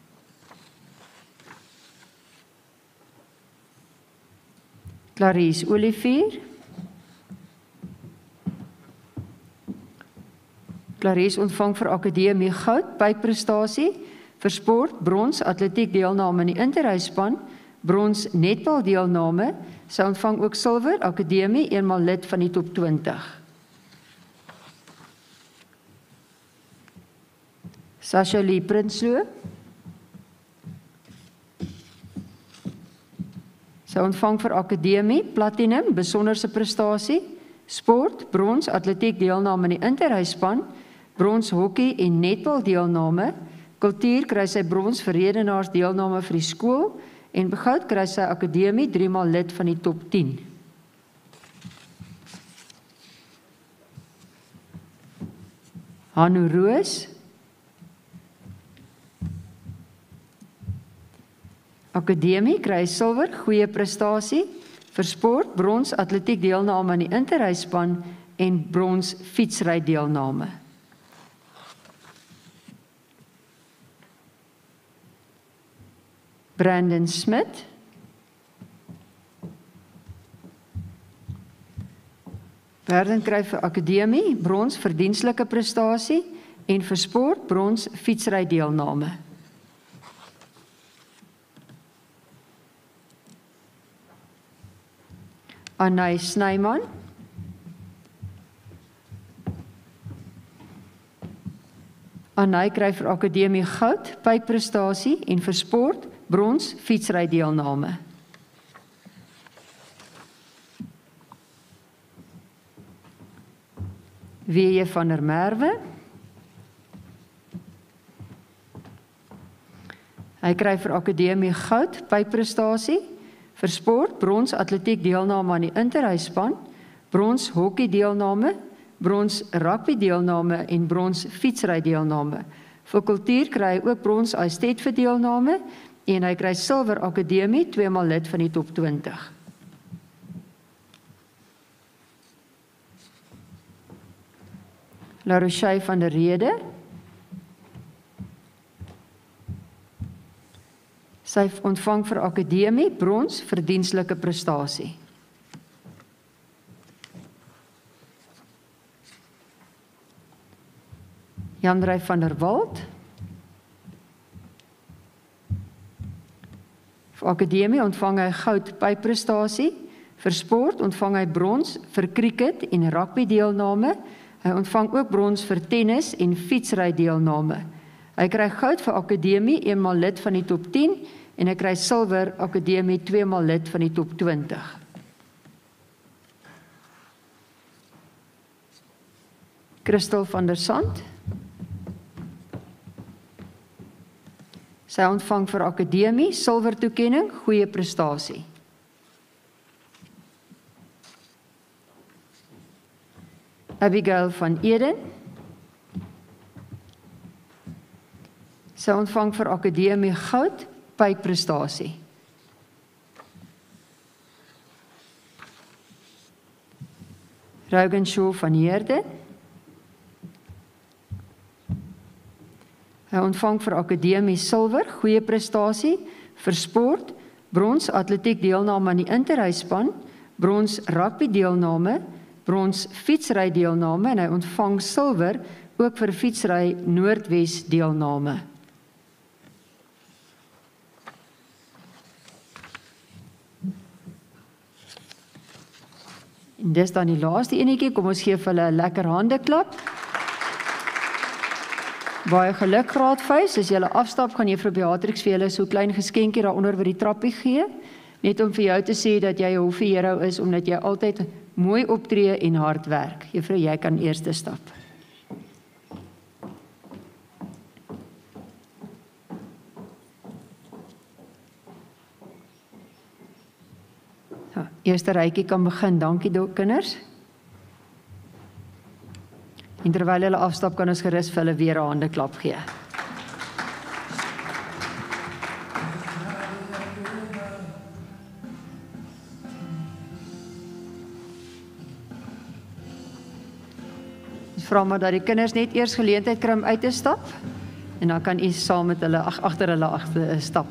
Speaker 2: Clarice Olivier, Clarice ontvang vir Akademie goud buikprestasie, vir sport brons atletiek deelname aan die interryspan, brons netbal deelname. Sy ontvang ook silwer, akademie, eenmaal lid van die top twintig. Sasha Lee Prinsloo. Sy ontvang vir akademie, platinum, besonderse prestasie, sport, brons, atletiek deelname in die interhuisspan, brons hokkie en netbal deelname, kultuur kry sy brons vir redenaars deelname vir die skool en goud kry sy akademie, driemaal lid van die top tien. Hanu Roos. Akademie kry silwer, goeie prestasie, vir sport, brons, atletiek deelname in die interhuisspan en brons fietsry deelname. Brandon Smith. Brandon kry vir akademie, brons, verdienstelike prestasie en vir sport, brons, fietsry deelname. Anay Snyman. Anay kry vir akademie goud, pypprestasie en vir sport, brons, fietsry deelname. W J van der Merwe. Hy kry vir akademie goud, pypprestasie, vir sport, brons, atletiek deelname aan die interhuisspan, brons, hokkie deelname, brons, rugby deelname en brons, fietsry deelname. Vir kultuur kry hy ook brons Aestet vir deelname en hy kry silwer akademie, tweemaal lid van die top twintig. La Rochelle van der Rede. Sy ontvang vir akademie, brons, verdienstelike prestasie. Jan-Rey van der Walt. Vir akademie ontvang hy goud pypprestasie, vir sport ontvang hy brons, vir cricket en rugby deelname. Hy ontvang ook brons vir tennis en fietsry deelname. Hy kry goud vir akademie, eenmaal lid van die top tien en hy kry silwer akademie, tweemaal lid van die top twintig. Christel van der Sand. Sy ontvang vir akademie, silwer toekenning, goeie prestasie. Abigail van Eden. Sy ontvang vir akademie goud, pypprestasie. Rogan Shaw van Heerde. Hy ontvang vir akademie silwer, goeie prestasie, vir sport, brons, atletiek deelname aan die interhuisspan, brons, rugby deelname, brons, fietsry deelname en hy ontvang silwer ook vir fietsry Noordwes deelname. En dis dan die laaste enetjie, kom ons gee vir hulle 'n lekker handeklap. Baie geluk graadvyf, as julle afstap gaan juffrou Beatrix vir julle so 'n klein geskenkie daaronder by die trappie gee, net om vir jou te sê dat jy 'n hofhero is omdat jy altyd mooi optree en hard werk. Juffrou, jy kan eerste stap. Ja, eerste rytjie kan begin. Dankie kinders. En terwyl hulle afstap kan ons gerus vir hulle weer 'n handeklap gee. Ons vra maar dat die kinders net eers geleentheid kry om uit te stap en dan kan u saam met hulle ag agter hulle agter stap.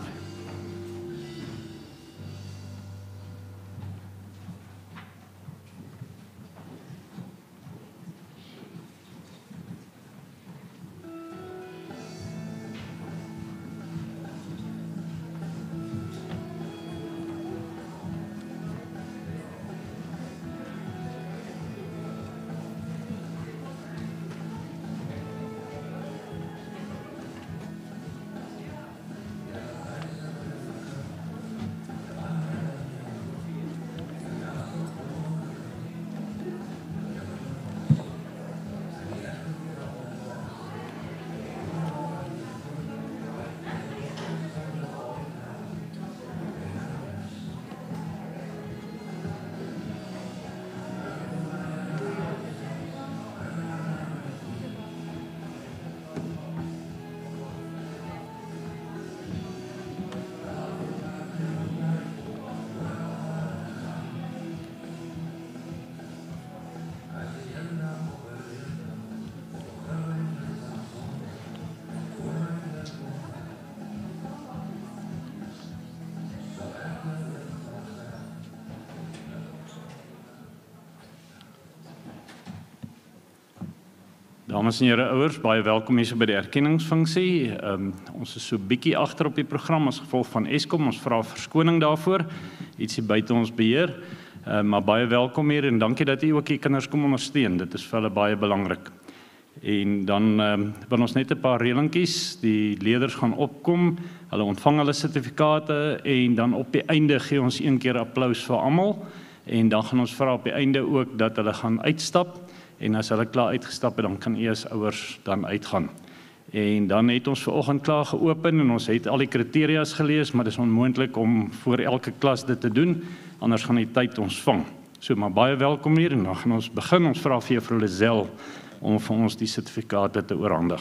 Speaker 3: Dames en here ouers, baie welkom hier so by die erkenningsfunksie. Um, ons is so bietjie agter op die program as gevolg van Eskom. Ons vra verskoning daarvoor. Ietsie buite ons beheer. Uh, maar baie welkom hier en dankie dat u ook die kinders kom ondersteun. Dit is vir hulle baie belangrik. En dan um, wil ons net 'n paar reëlingkies. Die leerders gaan opkom, hulle ontvang hulle sertifikate en dan op die einde gee ons een keer applaus vir almal. En dan gaan ons vra op die einde ook dat hulle gaan uitstap. En as hulle klaar uitgestap het, dan kan u as ouers dan uitgaan. En dan het ons vanoggend klaar geopen en ons het al die kriteria's gelees, maar dit is onmoontlik om voor elke klas dit te doen, anders gaan die tyd ons vang. So, maar baie welkom hier en dan gaan ons begin. Ons vra vir juffrou Lazel om vir ons die sertifikate te oorhandig.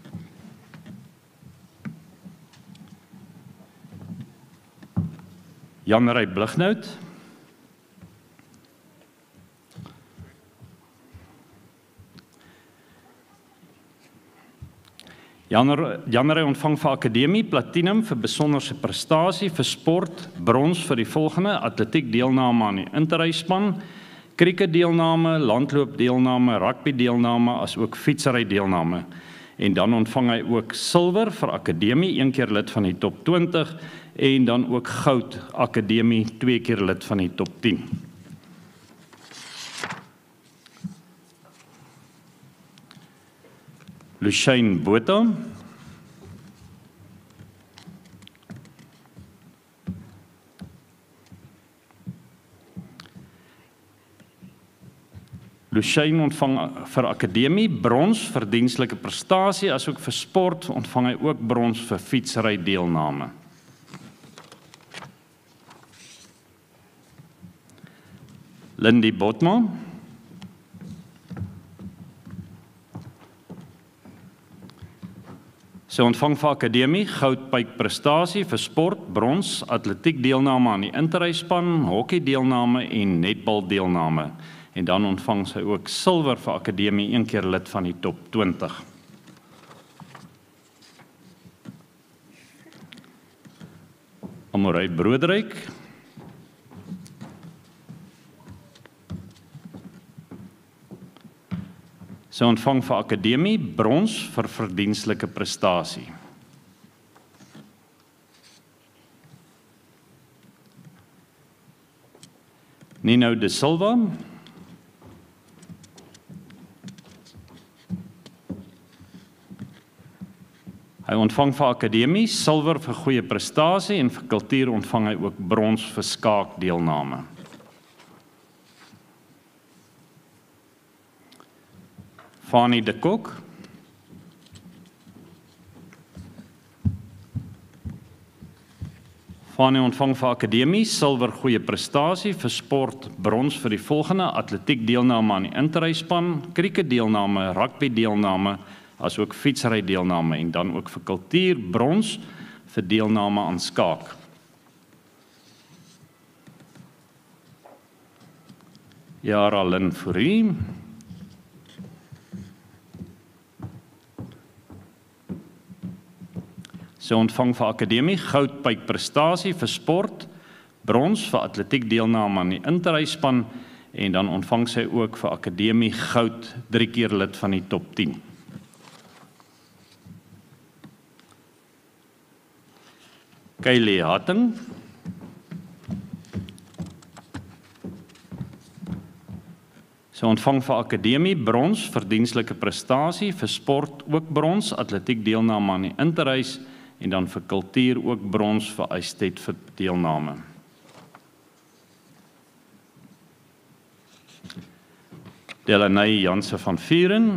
Speaker 3: Jan-Ray Blighnout. Jan-Ray ontvang vir akademie, platinum vir besonderse prestasie, vir sport, brons vir die volgende, atletiek deelname aan die interreisspan, krieket deelname, landloop deelname, rugby deelname, as ook fietsry deelname. En dan ontvang hy ook silwer vir akademie, een keer lid van die top twintig, en dan ook goud akademie, twee keer lid van die top tien. Lucien Botha. Lucien ontvang vir akademie brons vir dienslike prestasie, asook vir sport ontvang hy ook brons vir fietsry deelname. Lindy Botma. Sy ontvang vir akademie goudpyk prestasie vir sport, brons, atletiek deelname aan die interreisspan, hockey deelname en netbal deelname. En dan ontvang sy ook silwer vir akademie, een keer lid van die top twintig. Amorey Broodryk. Sy ontvang vir akademie brons vir verdienstelike prestasie. Nino de Silva. Hy ontvang vir akademie silwer vir goeie prestasie en vir kultuur ontvang hy ook brons vir skaakdeelname. Fanny de Kok. Fanny ontvang vir akademie silwer goeie prestasie vir sport, brons vir die volgende, atletiek deelname aan die interreisspan, krieket deelname, rugby deelname, as ook fietsry deelname en dan ook vir kultuur, brons vir deelname aan skaak. Yara Lynn Fourie. Sy ontvang vir akademie goudpyk prestasie vir sport, brons vir atletiek deelname aan die interreisspan en dan ontvang sy ook vir akademie goud, drie keer lid van die top tien. Kylie Hatting. Sy ontvang vir akademie brons vir dienslike prestasie, vir sport ook brons, atletiek deelname aan die interreis en dan vir kultuur ook brons vir eisted vir deelname. Delaney Janse van Vieren.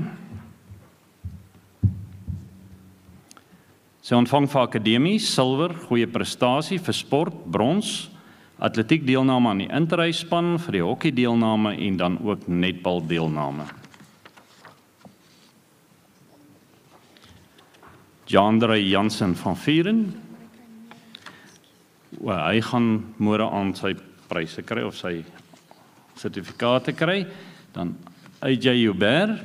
Speaker 3: Sy ontvang vir akademie silwer, goeie prestasie vir sport, brons, atletiek deelname aan die interreisspan, vir die hockey deelname en dan ook netbal deelname. Jandre Jansen van Vieren. Well, hy gaan môre aan sy pryse kry of sy sertifikate kry. Dan A J Joubert.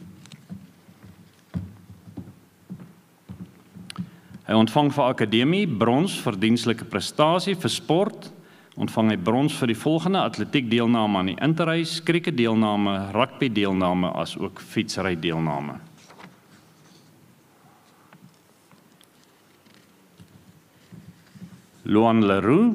Speaker 3: Hy ontvang vir akademie brons vir dienslike prestasie vir sport. Ontvang hy brons vir die volgende, atletiek deelname aan die interreis, krieket deelname, rugby deelname as ook fietsry deelname. Loan Leroux.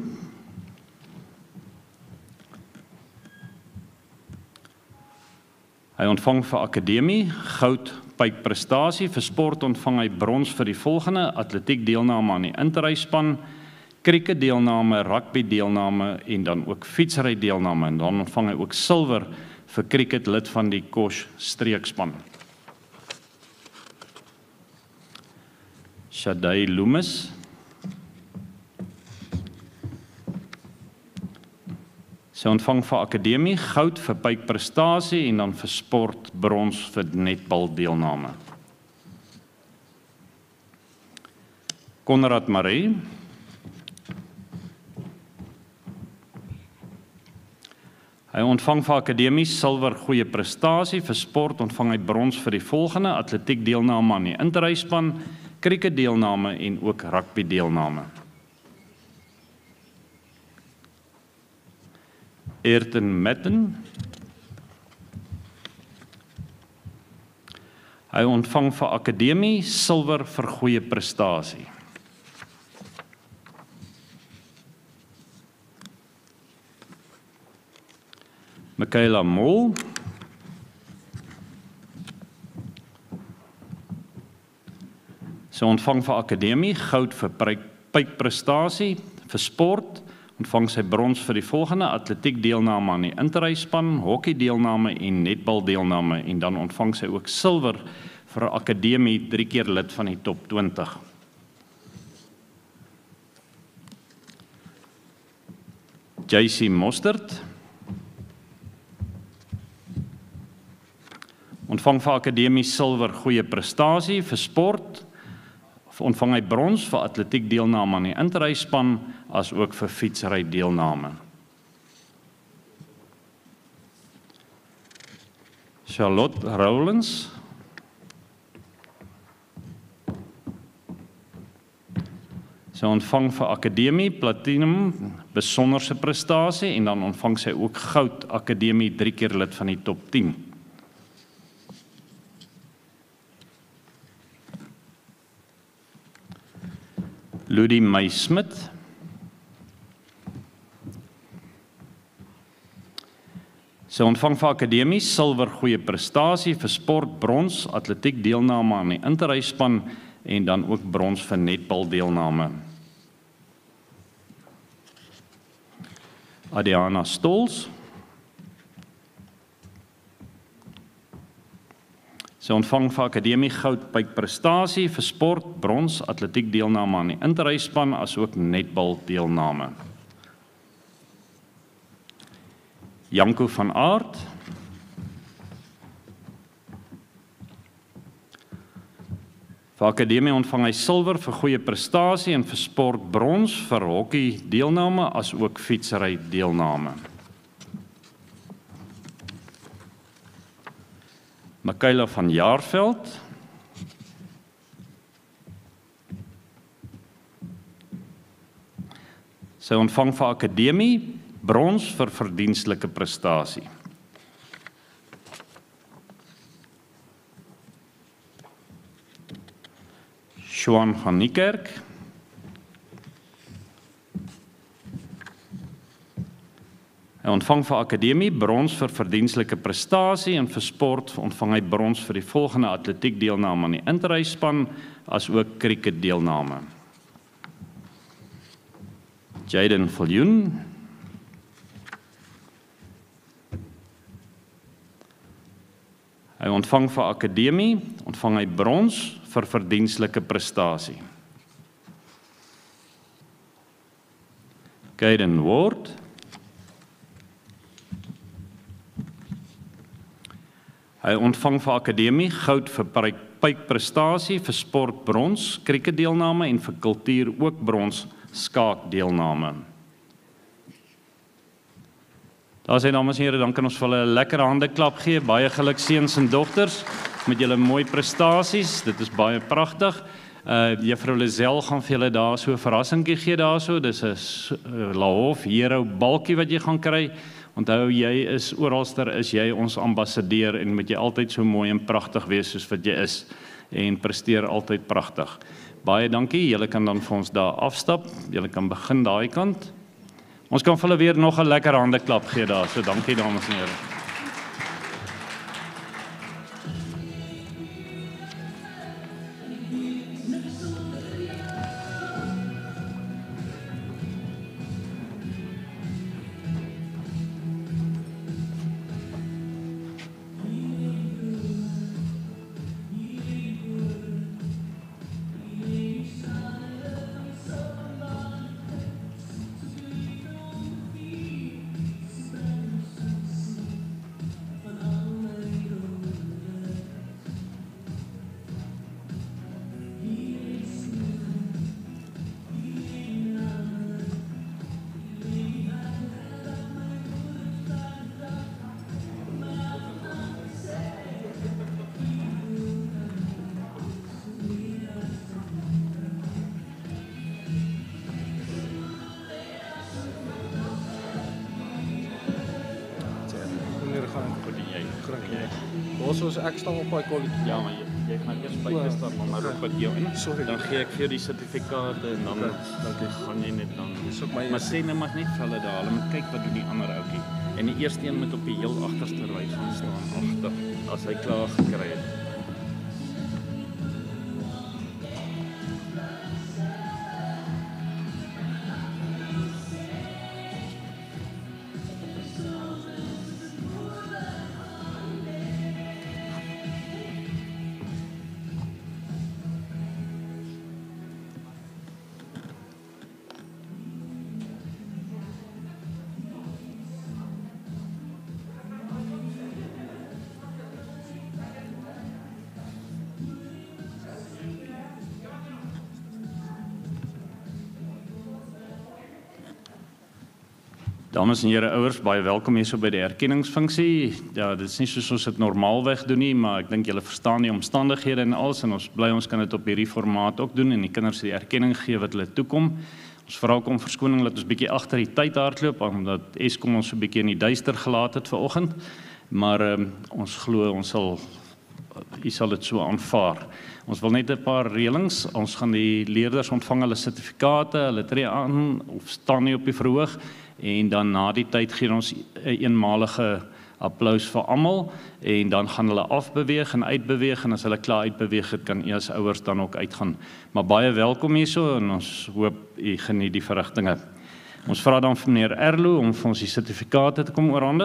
Speaker 3: Hy ontvang vir akademie goud pypprestasie, vir sport ontvang hy brons vir die volgende: atletiek deelname aan die interryspan, krieket deelname, rugby deelname en dan ook fietsry deelname, en dan ontvang hy ook silwer vir krieket lid van die Kosh streekspan. Shadai Loomis. Sy ontvang vir akademie goud vir pypprestasie en dan vir sport brons vir netbal deelname. Konrad Marie. Hy ontvang vir akademie silwer goeie prestasie, vir sport ontvang hy brons vir die volgende: atletiek deelname aan die interryspan, krieket deelname en ook rugby deelname. Ayrton Metten. Hy ontvang vir akademie silwer vir goeie prestasie. Michaela Mol. Sy ontvang vir akademie goud vir pypprestasie, vir sport ontvang sy brons vir die volgende: atletiek deelname aan die interryspan, hockey deelname en netbal deelname, en dan ontvang sy ook silwer vir akademie, drie keer lid van die top twintig. J C Mostert. Ontvang vir akademie silwer goeie prestasie, vir sport ontvang hy brons vir atletiek deelname aan die interryspan as ook vir fietsry deelname. Charlotte Rowlands. Sy ontvang vir akademie platinum besonderse prestasie en dan ontvang sy ook goud akademie, drie keer lid van die top tien. Ludie Meij-Smit. Sy ontvang vir akademie silwer goeie prestasie, vir sport brons, atletiek deelname aan die interryspan en dan ook brons vir netbal deelname. Adriana Stols. Sy ontvang vir akademie goud pypprestasie, vir sport brons, atletiek deelname aan die interryspan as ook netbal deelname. Janko van Aert. Vir akademie ontvang hy silwer vir goeie prestasie en vir sport brons, vir hockey deelname as ook fietsry deelname. Michaela van Jaarveld. Sy ontvang vir akademie brons vir verdienstelike prestasie. Johan van Niekerk. Hy ontvang vir akademie brons vir verdienstelike prestasie en vir sport ontvang hy brons vir die volgende: atletiek deelname aan die interryspan as ook krieket deelname. Jaden Viljoen. Hy ontvang vir akademie, ontvang hy brons vir verdienstelike prestasie. Caden Ward. Hy ontvang vir akademie goud vir pypprestasie, vir sport brons, krieket deelname en vir kultuur ook brons, skaak deelname. Daar sê dames en here, dan kan ons vir hulle 'n lekker handeklap gee. Baie geluk seuns en dogters met julle mooi prestasies. Dit is baie pragtig. Uh Juffrou Lazel gaan vir julle daar so 'n verrassingkie gee daarso. Dis 'n Lahof Hero balkie wat jy gaan kry. Onthou, jy is oralster, is jy ons ambassadeur en moet jy altyd so mooi en pragtig wees soos wat jy is en presteer altyd pragtig. Baie dankie, julle kan dan vir ons daar afstap, julle kan begin daai kant. Ons kan vir hulle weer nog 'n lekker handeklap gee daar, so dankie dames en here.
Speaker 4: Soos ek staan op my kollege.
Speaker 3: Ja, maar jy, jy gaan eers buite staan, maar maar roep wat jou in.
Speaker 4: Sorry.
Speaker 3: Dan gee ek vir jou die sertifikate en dan dankie. Gaan jy net dan. Maar sê net maar net vir hulle daar, hulle moet kyk wat doen die ander ouetjie. En die eerste een moet op die heel agterste ry gaan staan agter as hy klaar gekry het. Dames en here ouers, baie welkom hier so by die erkenningsfunksie. Ja, dit is nie soos ons dit normaalweg doen nie, maar ek dink julle verstaan die omstandighede en alles en ons bly ons kan dit op hierdie formaat ook doen en die kinders die erkenning gee wat hulle toekom. Ons vra ook om verskoning dat ons bietjie agter die tyd hardloop omdat Eskom ons so 'n bietjie in die duister gelaat het vanoggend. Maar um, ons glo ons sal u sal dit so aanvaar. Ons wil net 'n paar reëlings. Ons gaan die leerders ontvang hulle sertifikate, hulle tree aan of staan nie op die verhoog. En dan na die tyd gee ons 'n eenmalige applaus vir almal en dan gaan hulle afbeweeg en uitbeweeg en as hulle klaar uitbeweeg het kan u as ouers dan ook uitgaan. Maar baie welkom hierso en ons hoop u geniet die verrigtinge. Ons vra dan vir meneer Erlo om vir ons die sertifikate te kom oorhandig.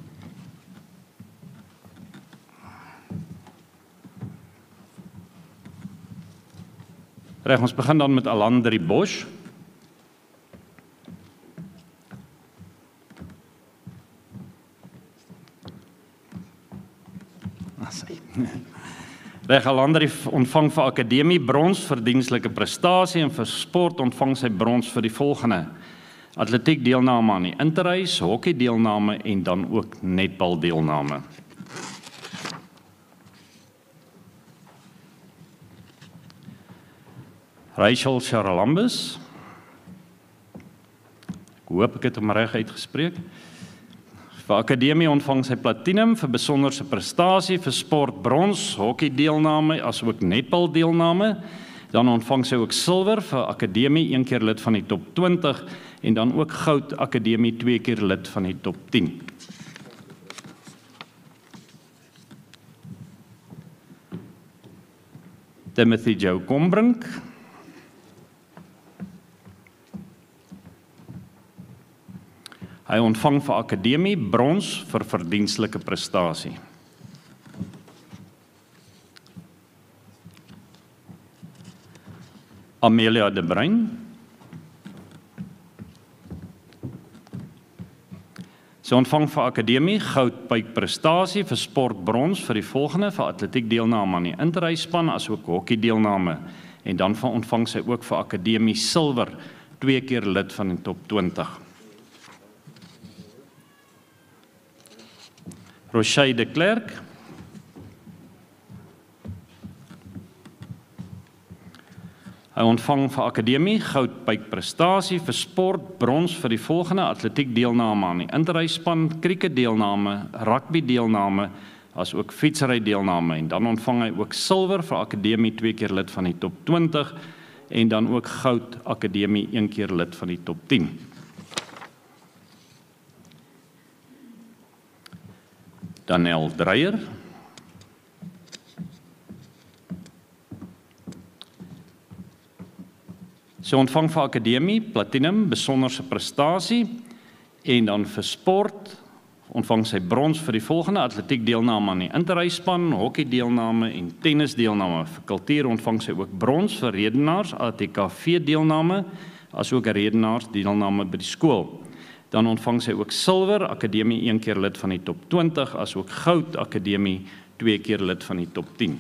Speaker 3: Reg, ons begin dan met Alandri Bosch. Reg, Alandri ontvang vir akademie brons vir dienslike prestasie en vir sport ontvang sy brons vir die volgende: atletiek deelname aan die interreis, hokkie deelname en dan ook netbal deelname. Rachel Charalambus. Ek hoop ek het hom reg uitgespreek. Vir akademie ontvang sy platinum vir besonderse prestasie, vir sport brons, hokkie deelname as ook netbal deelname. Dan ontvang sy ook silwer vir akademie, een keer lid van die top twintig en dan ook goud akademie, twee keer lid van die top tien. Timothy Joe Kombrink. Hy ontvang vir akademie brons vir verdienstelike prestasie. Amelia de Bruin. Sy ontvang vir akademie goud by prestasie vir sport brons vir die volgende vir atletiek deelname aan die interreisspan as ook hokkie deelname en dan ontvang sy ook vir akademie silwer, twee keer lid van die top twintig. Rochelle de Klerk. Hy ontvang vir akademie goud by prestasie vir sport brons vir die volgende atletiek deelname aan die interreisspan, krieket deelname, rugby deelname as ook fietsry deelname en dan ontvang hy ook silwer vir akademie, twee keer lid van die top twintig en dan ook goud akademie een keer lid van die top tien. Danel Dreyer. Sy ontvang vir akademie platinum besonderse prestasie en dan vir sport ontvang sy brons vir die volgende atletiek deelname aan die interreisspan, hockey deelname en tennis deelname. Vir kultuur ontvang sy ook brons vir redenaars, A T K V deelname, as ook redenaars deelname by die skool. Dan ontvang sy ook silwer, akademie een keer lid van die top twintig, as ook goud, akademie twee keer lid van die top tien.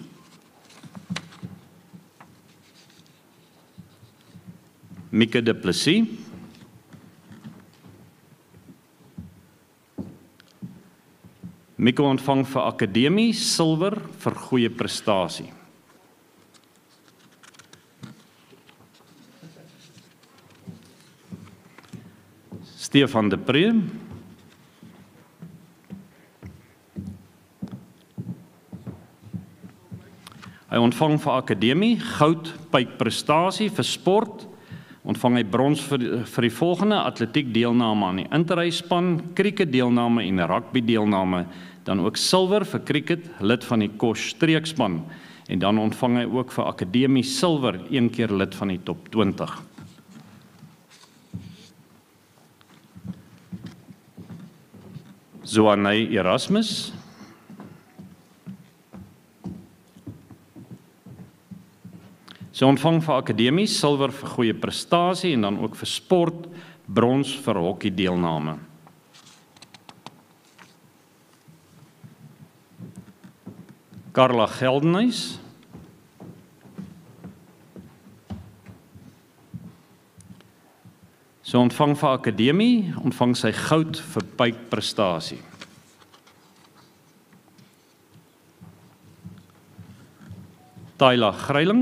Speaker 3: Mieke de Plessis. Mieke ontvang vir akademie silwer vir goeie prestasie. Stefan de Pre. Hy ontvang vir akademie goud pypprestasie vir sport. Ontvang hy brons vir, vir die volgende atletiek deelname aan die interreisspan, krieket deelname en rugby deelname, dan ook silwer vir krieket, lid van die Kosh streekspan, en dan ontvang hy ook vir akademie silwer, een keer lid van die top twintig. Zoanay Erasmus. Sy ontvang vir akademie silwer vir goeie prestasie en dan ook vir sport brons vir hockey deelname. Carla Geldenhuys. Sy ontvang vir akademie, ontvang sy goud vir pypprestasie. Tyla Greiling.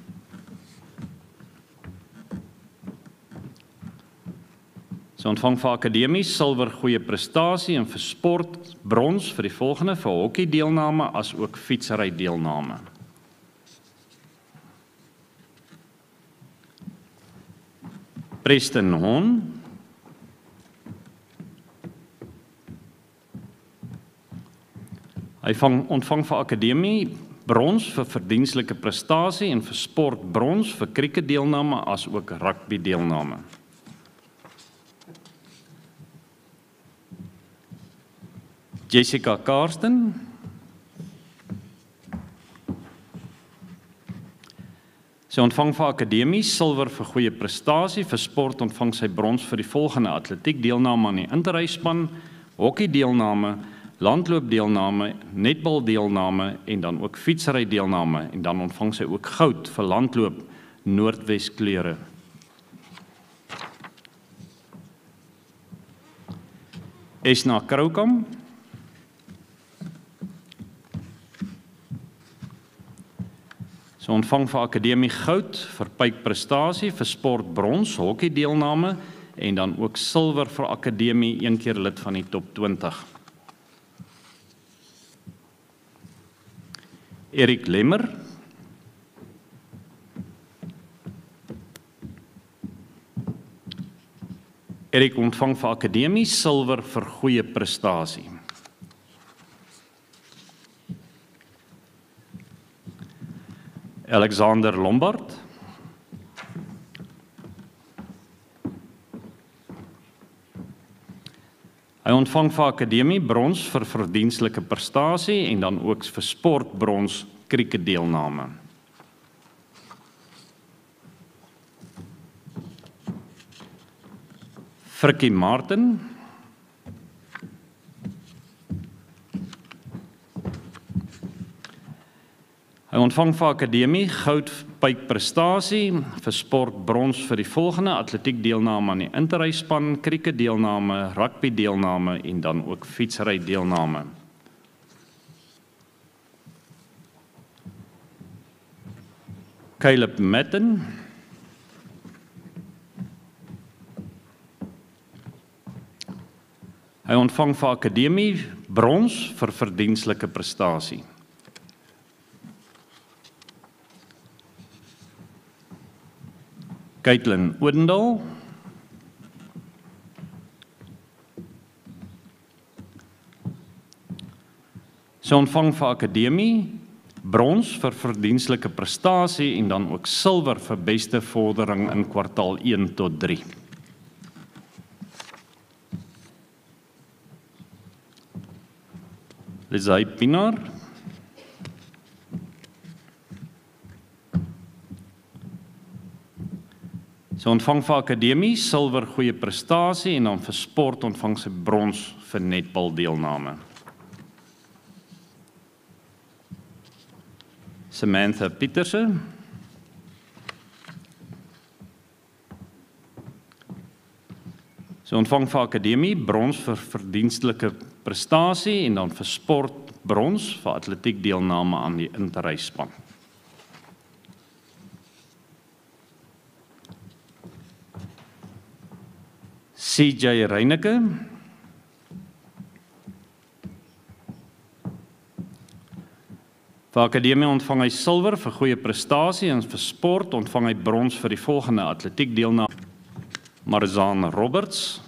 Speaker 3: Sy ontvang vir akademie silwer goeie prestasie en vir sport brons vir die volgende vir hockey deelname as ook fietsry deelname. Preston Hon. Hy vang, ontvang vir akademie brons vir verdienstelike prestasie en vir sport brons vir krieket deelname as ook rugby deelname. Jessica Karsten. Sy ontvang vir akademie silwer vir goeie prestasie, vir sport ontvang sy brons vir die volgende atletiek deelname aan die interreisspan, hockey deelname, landloop deelname, netbal deelname en dan ook fietsry deelname en dan ontvang sy ook goud vir landloop Noordwes kleure. Esna Kroukam. Sy ontvang vir akademie goud vir pypprestasie, vir sport brons, hockey deelname en dan ook silwer vir akademie een keer lid van die top twintig. Erik Lemmer. Erik ontvang vir akademie silwer vir goeie prestasie. Alexander Lombard. Hy ontvang vir akademie brons vir verdienstelike prestasie en dan ook vir sport brons krieket deelname. Frikkie Martin. Hy ontvang vir akademie goud pypprestasie, vir sport brons vir die volgende atletiek deelname aan die interreisspan, krieket deelname, rugby deelname en dan ook fietsry deelname. Caleb Metten. Hy ontvang vir akademie brons vir verdienstelike prestasie. Caitlin Odendaal. Sy ontvang vir akademie brons vir verdienstelike prestasie en dan ook silwer vir beste vordering in kwartaal een tot drie. Lizay Pinaar. Sy ontvang vir akademie silwer goeie prestasie en dan vir sport ontvang sy brons vir netbal deelname. Samantha Pieterse. Sy ontvang vir akademie brons vir verdienstelike prestasie en dan vir sport brons vir atletiek deelname aan die interreisspan. C J Reineke. Vir akademie ontvang hy silwer vir goeie prestasie en vir sport ontvang hy brons vir die volgende atletiek deelname. Marzaan Roberts.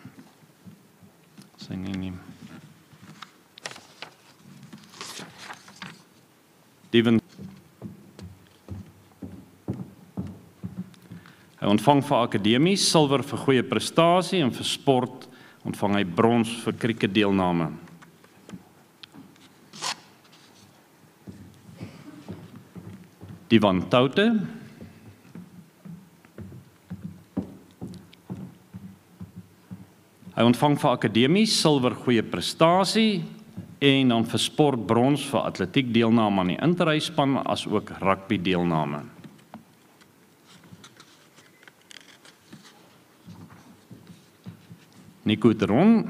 Speaker 3: Sy nie nie. Steven. Hy ontvang vir akademie silwer vir goeie prestasie en vir sport ontvang hy brons vir krieket deelname. Divan Toute. Hy ontvang vir akademie silwer goeie prestasie en dan vir sport brons vir atletiek deelname aan die interreisspan as ook rugby deelname. Nico Teron.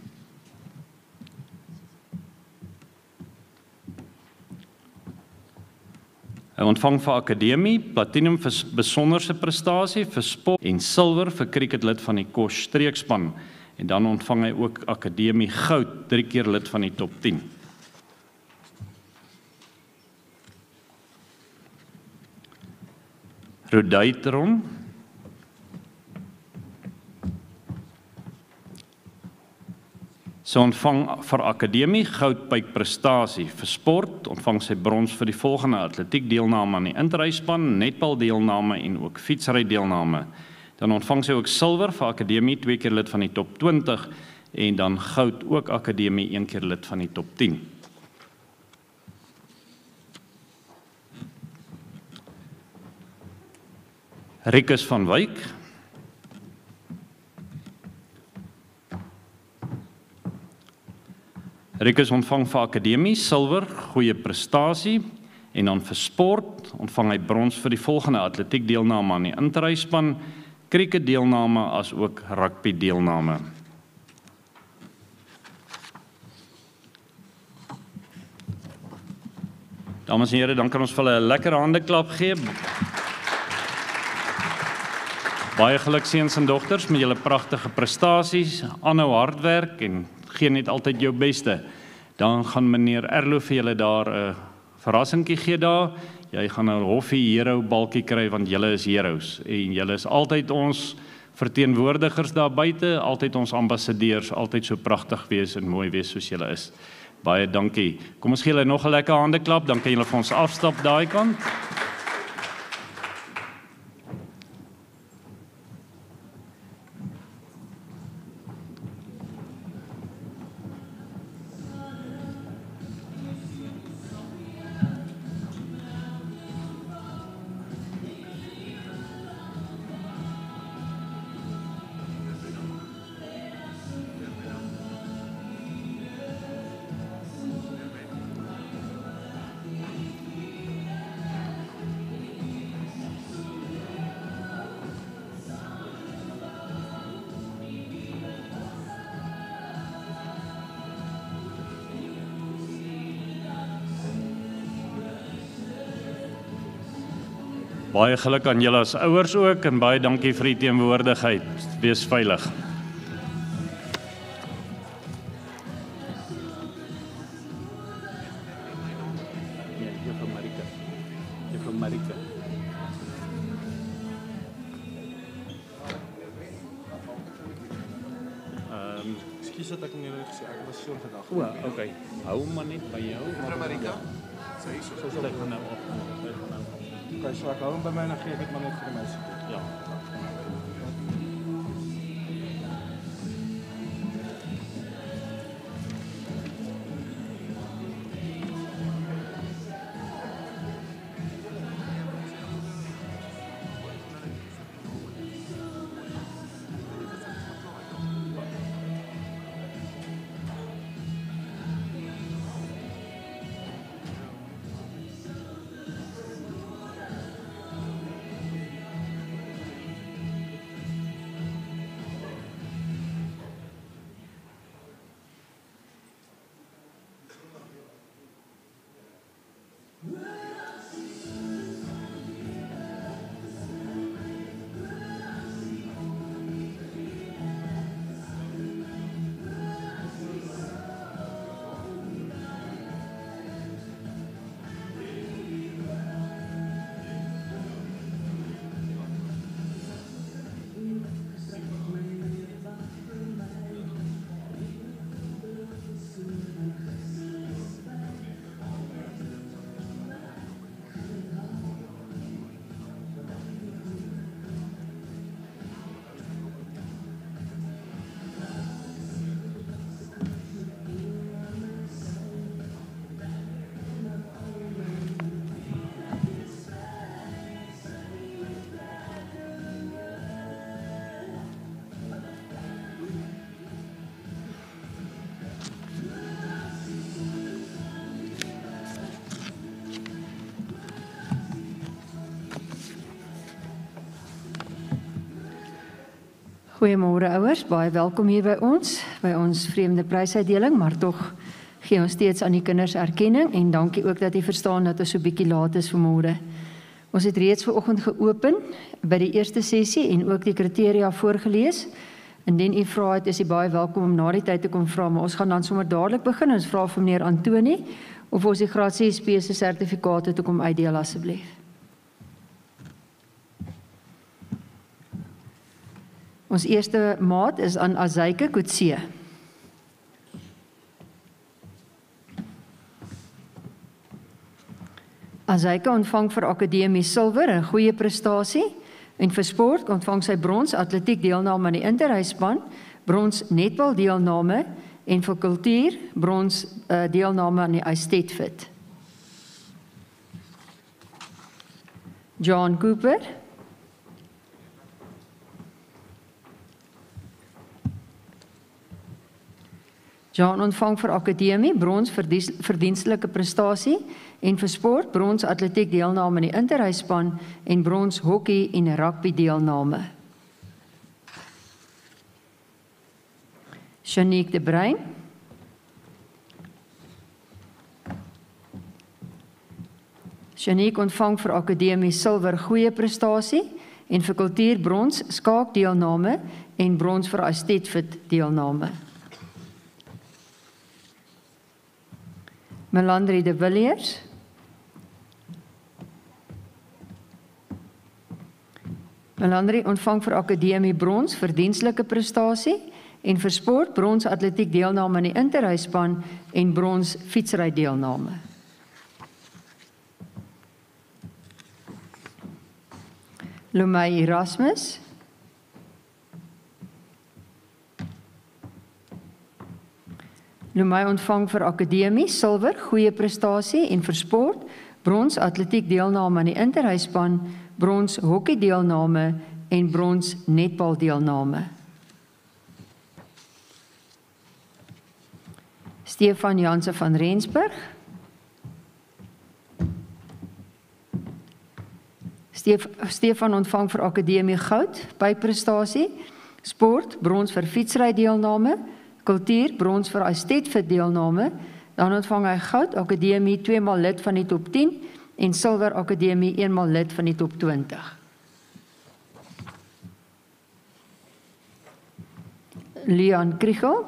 Speaker 3: Hy ontvang vir akademie platinum vir besonderse prestasie vir sport en silwer vir cricketlid van die Kosh streekspan. En dan ontvang hy ook akademie goud, drie keer lid van die top tien. Rudy Teron. Sy ontvang vir akademie goudpyk prestasie vir sport, ontvang sy brons vir die volgende atletiek deelname aan die interreisspan, netbal deelname en ook fietsry deelname. Dan ontvang sy ook silwer vir akademie, twee keer lid van die top twintig en dan goud ook akademie, een keer lid van die top tien. Rikus van Wyk. Rikus ontvang vir akademie silwer, goeie prestasie en dan vir sport ontvang hy brons vir die volgende atletiek deelname aan die interreisspan, cricket deelname as ook rugby deelname. Dames en here, dan kan ons vir hulle 'n lekker handeklap gee. Baie geluk seuns en dogters met julle pragtige prestasies, aanhou hard werk en gee net altyd jou beste. Dan gaan meneer Erlo vir julle daar 'n verrassingkie gee daar. Jy gaan 'n hoffie hero balkie kry want julle is heroes en julle is altyd ons verteenwoordigers daar buite, altyd ons ambassadeurs, altyd so pragtig wees en mooi wees soos julle is. Baie dankie. Kom ons gee julle nog 'n lekker handeklap, dan kan julle vir ons afstap daai kant. Baie geluk aan julle as ouers ook en baie dankie vir die teenwoordigheid. Wees veilig.
Speaker 4: soos wat ek in julle gesê, ek was so gedag.
Speaker 3: O, okay. Hou maar net by jou.
Speaker 1: Marika, sy is
Speaker 4: Soos wat ek
Speaker 3: Ek gaan nou op. Ek gaan nou op.
Speaker 4: Okay, so ek hou hom by my en dan gee ek dit maar net vir die meisie.
Speaker 3: Ja.
Speaker 2: Goeiemôre ouers, baie welkom hier by ons, by ons vreemde prysuitdeling, maar tog gee ons steeds aan die kinders erkenning en dankie ook dat jy verstaan dat ons so bietjie laat is vanmôre. Ons het reeds vanoggend geopen by die eerste sessie en ook die kriteria voorgelees. Indien u vra het, is u baie welkom om na die tyd te kom vra, maar ons gaan dan sommer dadelik begin. Ons vra vir meneer Antoni of ons die graad ses B se sertifikate toe kom uitdeel asseblief. Ons eerste maat is aan Azaike Kutse. Azaike ontvang vir akademie silwer, 'n goeie prestasie, en vir sport ontvang sy brons atletiek deelname aan die interhuisspan, brons netbal deelname en vir kultuur brons uh, deelname aan die Eisteddfit. John Cooper. John ontvang vir akademie brons vir verdienstelike prestasie en vir sport brons atletiek deelname in die interhuisspan en brons hokkie en rugby deelname. Shanique de Bruin. Shanique ontvang vir akademie silwer goeie prestasie en vir kultuur brons skaak deelname en brons vir Eisteddfit deelname. Melandri de Villiers. Melandri ontvang vir akademie brons vir dienstelike prestasie en vir sport brons atletiek deelname aan die interhuisspan en brons fietsry deelname. Lumay Erasmus. Lumay ontvang vir akademie silwer goeie prestasie en vir sport brons atletiek deelname aan die interhuisspan, brons hokkie deelname en brons netbal deelname. Stefan Janse van Rensburg. Stef, Stefan ontvang vir akademie goud by prestasie, sport brons vir fietsry deelname, kultuur brons vir Eisteddfit deelname, dan ontvang hy goud akademie tweemaal lid van die top tien en silwer akademie eenmaal lid van die top twintig. Leon Kriegel.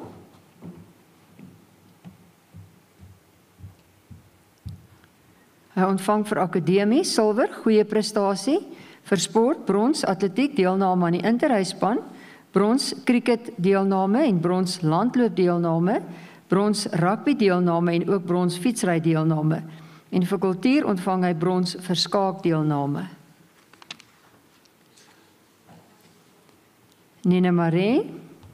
Speaker 2: Hy ontvang vir akademie silwer goeie prestasie, vir sport brons atletiek deelname aan die interhuisspan, brons cricket deelname en brons landloop deelname, brons rugby deelname en ook brons fietsry deelname. En vir kultuur ontvang hy brons vir skaak deelname. Nina Maree,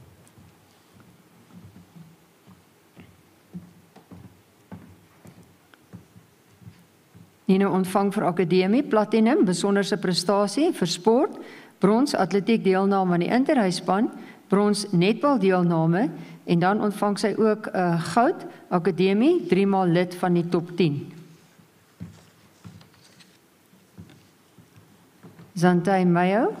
Speaker 2: Nina ontvang vir akademie platinum, besonderse prestasie vir sport, brons atletiek deelname aan die interhuisspan, brons netbal deelname en dan ontvang sy ook uh, goud akademie, drie maal lid van die top tien. Zantay Mayo,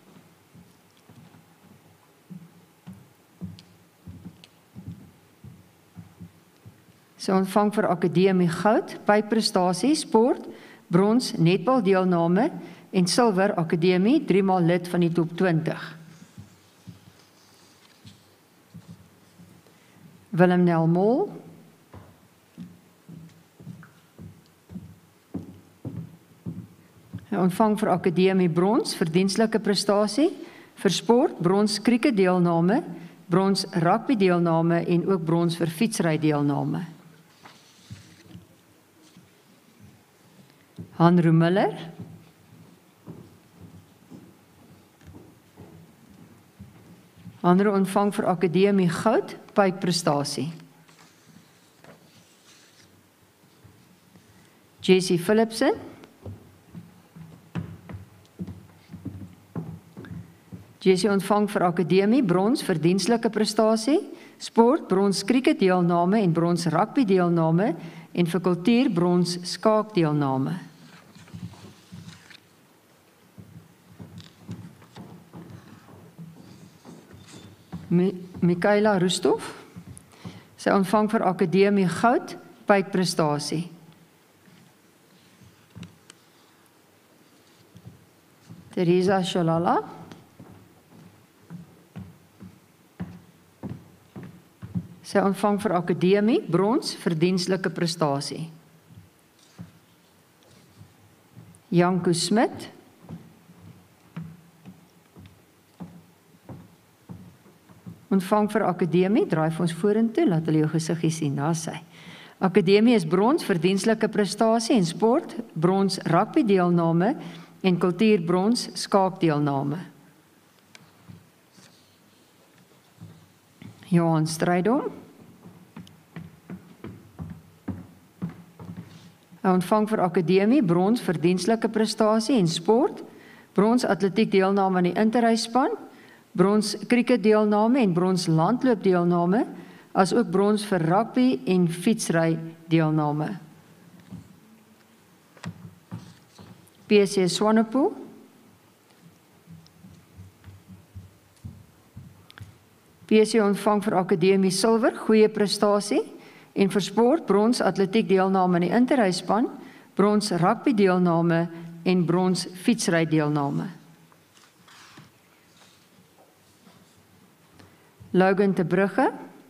Speaker 2: sy ontvang vir akademie goud by prestasie, sport, brons, netbal deelname en silwer akademie, drie maal lid van die top twintig. Willem Nelmol, hy ontvang vir akademie brons, verdienstelike prestasie, vir sport, brons cricket deelname, brons rugby deelname en ook brons vir fietsry deelname. Hanro Miller, Hanro ontvang vir akademie goud by prestasie. Jessie Philipson, Jessie ontvang vir akademie brons verdienstelike prestasie, sport, brons cricket deelname en brons rugby deelname en vir kultuur brons skaak deelname. Mikaela Roestoff, sy ontvang vir akademie goud by prestasie. Teresa Shalala, sy ontvang vir akademie brons verdienstelike prestasie. Janko Smit, ontvang vir akademie, draai vir ons vorentoe, laat hulle jou gesiggie sien, daar sy. Akademie is brons verdienstelike prestasie en sport, brons rugby deelname en kultuur brons skaak deelname. Johan Strydom, hy ontvang vir akademie brons verdienstelike prestasie en sport, brons atletiek deelname aan die interhuisspan, brons cricket deelname en brons landloop deelname, as ook brons vir rugby en fietsry deelname. P C Swanepoel, P C ontvang vir akademie silwer, goeie prestasie, en vir sport brons atletiek deelname aan die interhuisspan, brons rugby deelname en brons fietsry deelname. Logan te Brugge,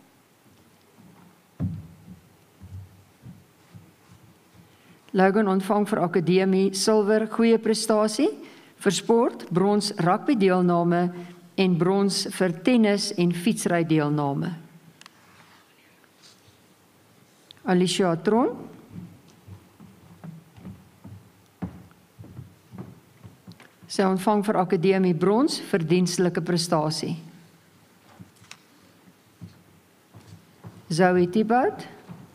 Speaker 2: Logan ontvang vir akademie silwer, goeie prestasie, vir sport, brons rugby deelname en brons vir tennis en fietsry deelname. Alicia Tron, sy ontvang vir akademie brons verdienstelike prestasie. Zoe Thibaut,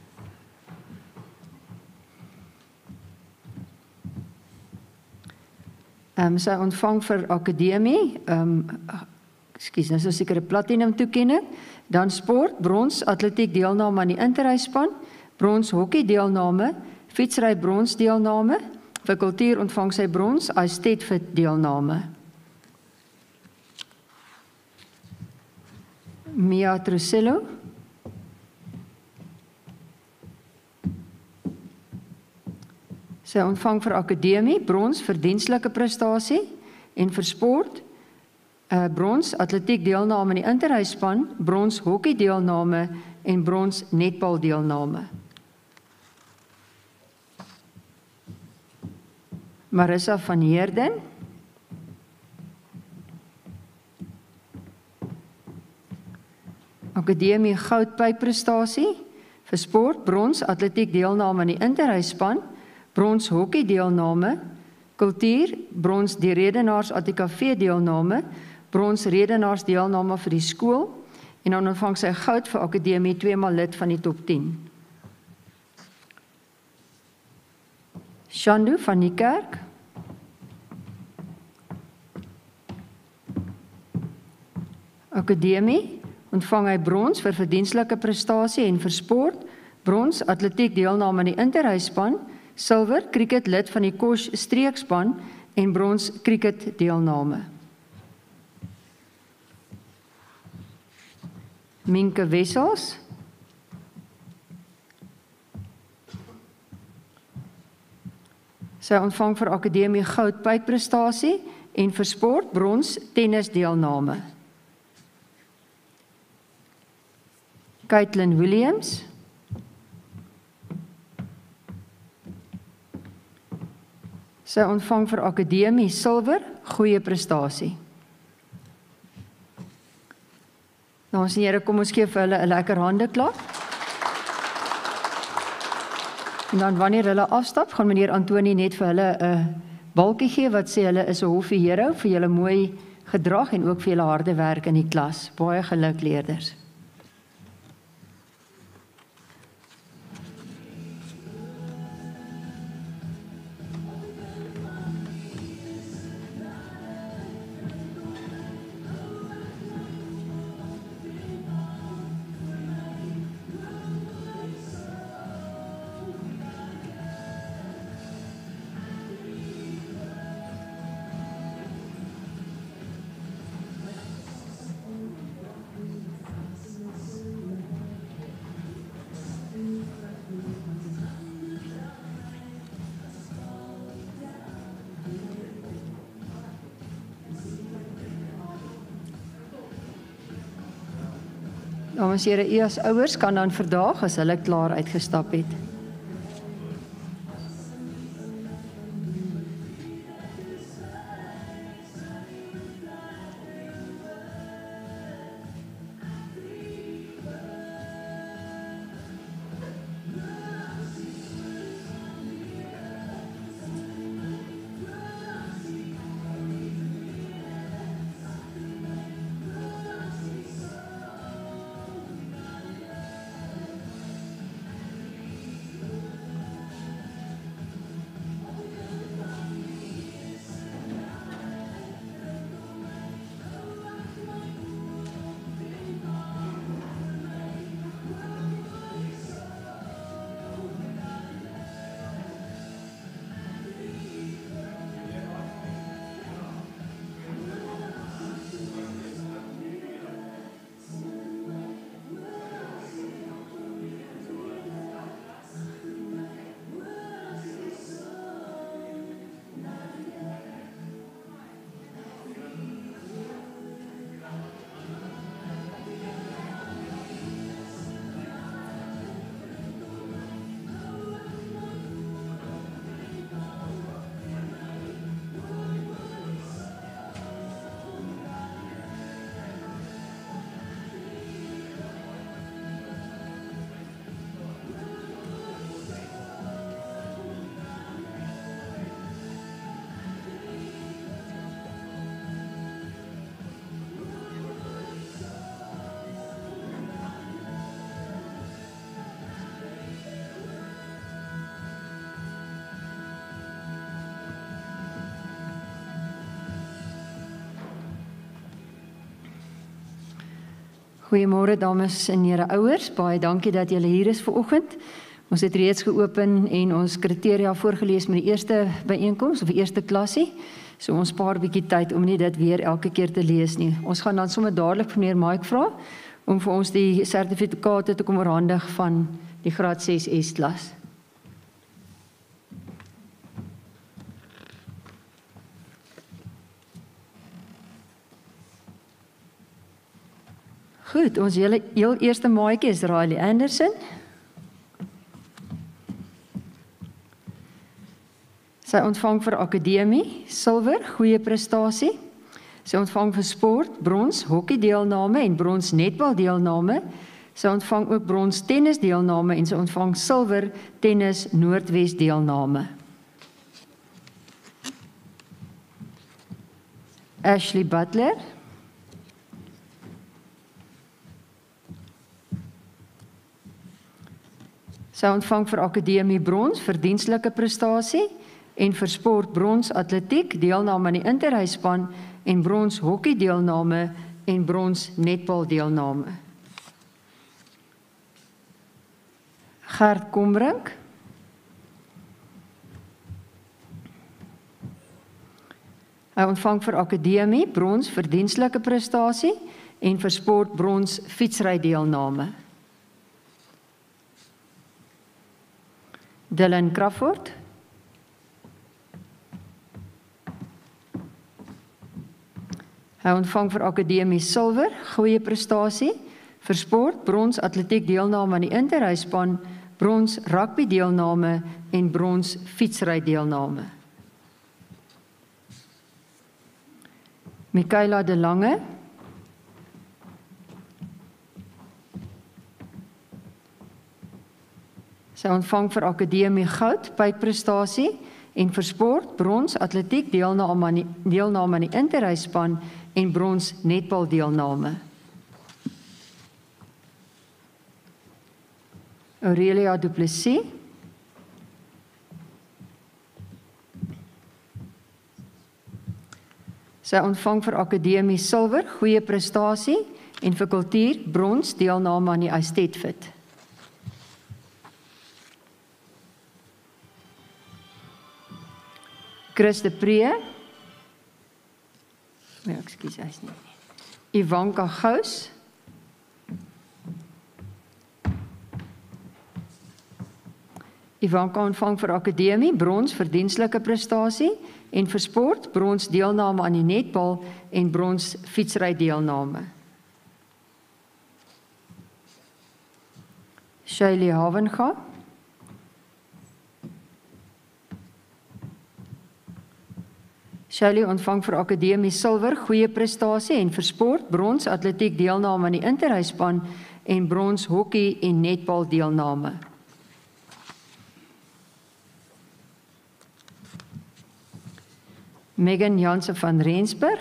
Speaker 2: um, sy ontvang vir akademie, um, ekskuus, nou is seker 'n platinum toekenning, dan sport, brons, atletiek deelname aan die interhuisspan, brons hokkie deelname, fietsry brons deelname, vir kultuur ontvang sy brons, Eisteddfod deelname. Mia Trusello, sy ontvang vir akademie, brons, verdienstelike prestasie en vir sport, uh, brons, atletiek deelname aan die interhuisspan, brons, hokkie deelname en brons, netbal deelname. Marissa van Heerden, Akademie goud pypprestasie, vir sport brons atletiek deelname aan die interhuisspan, brons hokkie deelname, kultuur brons die redenaars A T K V deelname, brons redenaars deelname vir die skool en dan ontvang sy goud vir akademie tweemaal lid van die top tien. Shandu van die kerk, akademie ontvang hy brons vir verdienstelike prestasie en vir sport, brons atletiek deelname aan die interhuisspan, silwer cricket lid van die Kosh streekspan en brons cricket deelname. Minke Wessels, sy ontvang vir akademie goud pypprestasie en vir sport brons tennis deelname. Caitlin Williams, sy ontvang vir akademie silwer goeie prestasie. Dames en here, kom ons gee vir hulle 'n lekker handeklap. En dan wanneer hulle afstap, gaan meneer Antoni net vir hulle 'n balkie gee wat sê hulle is 'n hoffie hero vir julle mooi gedrag en ook vir julle harde werk in die klas. Baie geluk leerders. Dames en here, u as ouers kan dan vandag as hulle klaar uitgestap het. Goeiemôre dames en here ouers, baie dankie dat julle hier is vanoggend. Ons het reeds geopen en ons kriteria voorgelees met die eerste byeenkoms of die eerste klasie. So ons spaar 'n bietjie tyd om nie dit weer elke keer te lees nie. Ons gaan dan sommer dadelik vir meneer Mike vra om vir ons die sertifikate te kom oorhandig van die graad ses S klas. Goed, ons hele, heel eerste maatjie is Riley Anderson. Sy ontvang vir akademie, silwer, goeie prestasie. Sy ontvang vir sport brons hokkie deelname en brons netbal deelname. Sy ontvang ook brons tennis deelname en sy ontvang silwer tennis Noordwes deelname. Ashley Butler. Sy ontvang vir akademie brons vir dienslike prestasie en vir sport brons atletiek, deelname aan die interhuisspan en brons hokkie deelname en brons netbal deelname. Gert Kombrink. Hy ontvang vir akademie brons vir dienslike prestasie en vir sport brons fietsry deelname. Dylan Crawford. Hy ontvang vir akademie silwer, goeie prestasie, vir sport brons atletiek deelname aan die interhuisspan, brons rugby deelname en brons fietsry deelname. Michaela de Lange. Sy ontvang vir akademie goud, byprestasie en vir sport brons atletiek deelname aan die, deelname aan die interhuisspan en brons netbal deelname. Aurelia Du Plessis. Sy ontvang vir akademie silwer, goeie prestasie en vir kultuur brons deelname aan die Eisteddfit. Chris de Pree. Ja, ekskuus, hy is nie. Ivanka Gous. Ivanka ontvang vir akademie brons vir dienslike prestasie en vir sport brons deelname aan die netbal en brons fietsry deelname. Shaylee Havenga. Shaylee ontvang vir akademie silwer, goeie prestasie en vir sport brons atletiek deelname aan die interhuisspan en brons hokkie en netbal deelname. Megan Janse van Rensburg.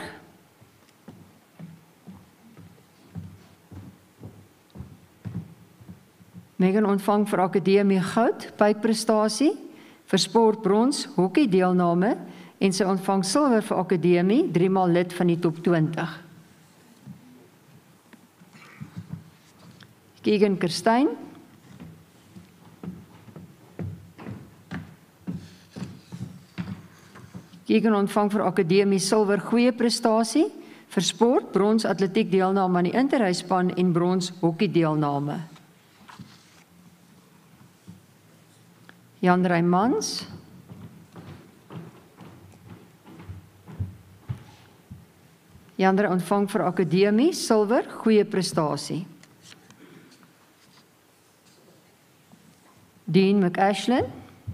Speaker 2: Megan ontvang vir akademie goud, byprestasie, vir sport brons, hokkie deelname en sy ontvang silwer vir akademie, driemaal lid van die top twintig. Keegan Kirstein. Keegan ontvang vir akademie silwer, goeie prestasie, vir sport brons atletiek deelname aan die interhuisspan en brons hokkie deelname. Jan Reymans. Jandre ontvang vir akademie silwer, goeie prestasie. Dean McAshlin.